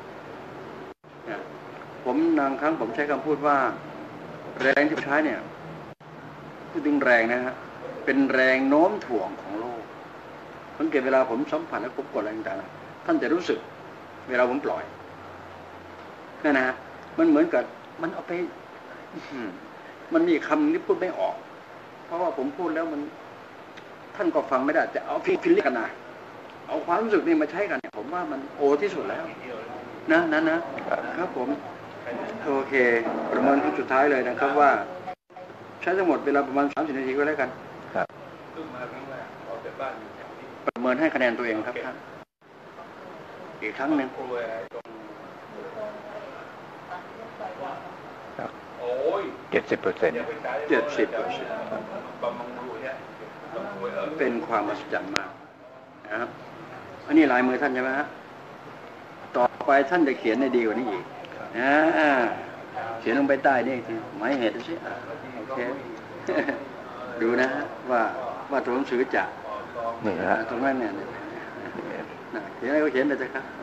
ผมบางครั้งผมใช้คำพูดว่าแรงที่ใช้เนี่ยพูดถึงแรงนะฮะเป็นแรงโน้มถ่วงของโลกสังเกตเวลาผมสัมผัสและผมกดอะไรต่างๆท่านจะรู้สึกเวลาผมปล่อยนั่นนะฮะมันเหมือนกับมันเอาไปมันมีคำที่พูดไม่ออกเพราะว่าผมพูดแล้วมันท่านก็ฟังไม่ได้จะเอาฟิลลิ่งกันนะเอาความรู้สึกนี่มาใช้กันเนี่ยผมว่ามันโอที่สุดแล้วนะนั้นนะครับผมโอเคประเมินสุดท้ายเลยนะครับว่าใช้ทั้งหมดเวลาประมาณสามสิบนาทีก็แล้วกันครับประเมินให้คะแนนตัวเองครับท่านอีกครั้งหนึ่งเจ็ดสิบเปอร์เซ็นต์เจ็ดสิบเปอร์เซ็นต์เป็นความมหัศจรรย์มากนะครับอันนี้ลายมือท่านใช่ไหมฮะต่อไปท่านจะเขียนได้ดีกว่านี้อีกนะเขียนลงไปใต้นี่ทีหมายเหตุสิโอเคดูนะว่าว่าตัวหนังสือจะนี่ฮะตรงนั้นเนี่ยเขียนอะไรก็เขียนไปเถอะครับ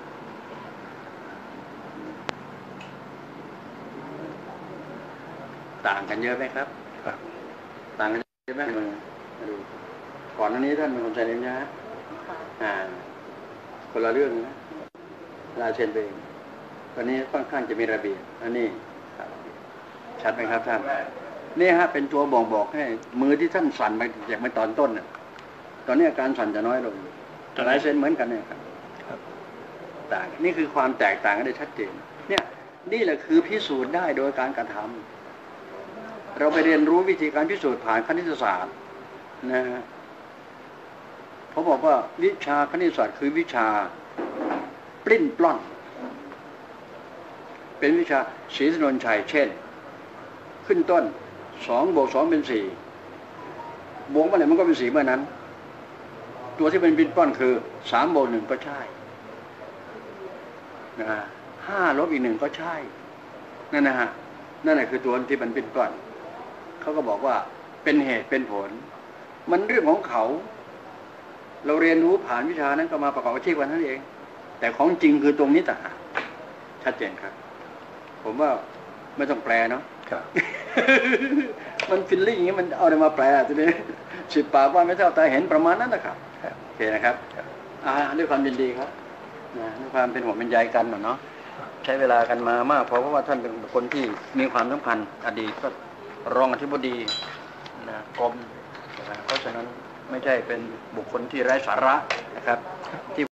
ต่างกันเยอะไหมครับต่างกันเยอะไหมมาดูก่อนหน้านี้ท่านเป็นคนใจเย็นนะอ่าคนละเรื่องนะลายเซ็นไปเองตอนนี้ค่อนข้างจะมีระเบียบอันนี้ชัดไหมครับท่านนี่ฮะเป็นตัวบ่งบอกให้มือที่ท่านสั่นไปจากเมื่อตอนต้นเนี่ยตอนนี้อาการสั่นจะน้อยลงลายเซ็นเหมือนกันเนี่ยครับต่างนี่คือความแตกต่างกันได้ชัดเจนเนี่ยนี่แหละคือพิสูจน์ได้โดยการกระทำเราไปเรียนรู้วิธีการพิสูจน์ผ่านคณิตศาสตร์นะฮะเขาบอกว่าวิชาคณิตศาสตร์คือวิชาปลิ้นปล้อนเป็นวิชาศรีถนนชัยเช่นขึ้นต้นสองบวกสองเป็นสี่บวกเมื่อไหร่มันก็เป็นสี่เมื่อนั้นตัวที่เป็นปลิ้นปล้อนคือสามบวกหนึ่งก็ใช่นะห้าลบอีกหนึ่งก็ใช่นั่นนะฮะนั่นแหละคือตัวที่มันปลิ้นปล้อนเขาก็บอกว่าเป็นเหตุเป็นผลมันเรื่องของเขาเราเรียนรู้ผ่านวิชานั้นก็มาประกอบอาชีพกันนั่นเองแต่ของจริงคือตรงนี้ต่างหากชัดเจนครับผมว่าไม่ต้องแปลเนาะมันฟิลลิ่งอย่างนี้มันเอาอะไรมาแปลทีนี้สิบปากว่าไม่เท่าตาเห็นประมาณนั้นนะครับโอเคนะครับอ่าด้วยความยินดีครับนะด้วยความเป็นห่วงเป็นใยกันเนาะใช้เวลากันมามากเพราะว่าท่านเป็นคนที่มีความสำคัญอดีตก็รองอธิบดีนะกรมเพราะฉะนั้นไม่ใช่เป็นบุคคลที่ไร้สาระนะครับที่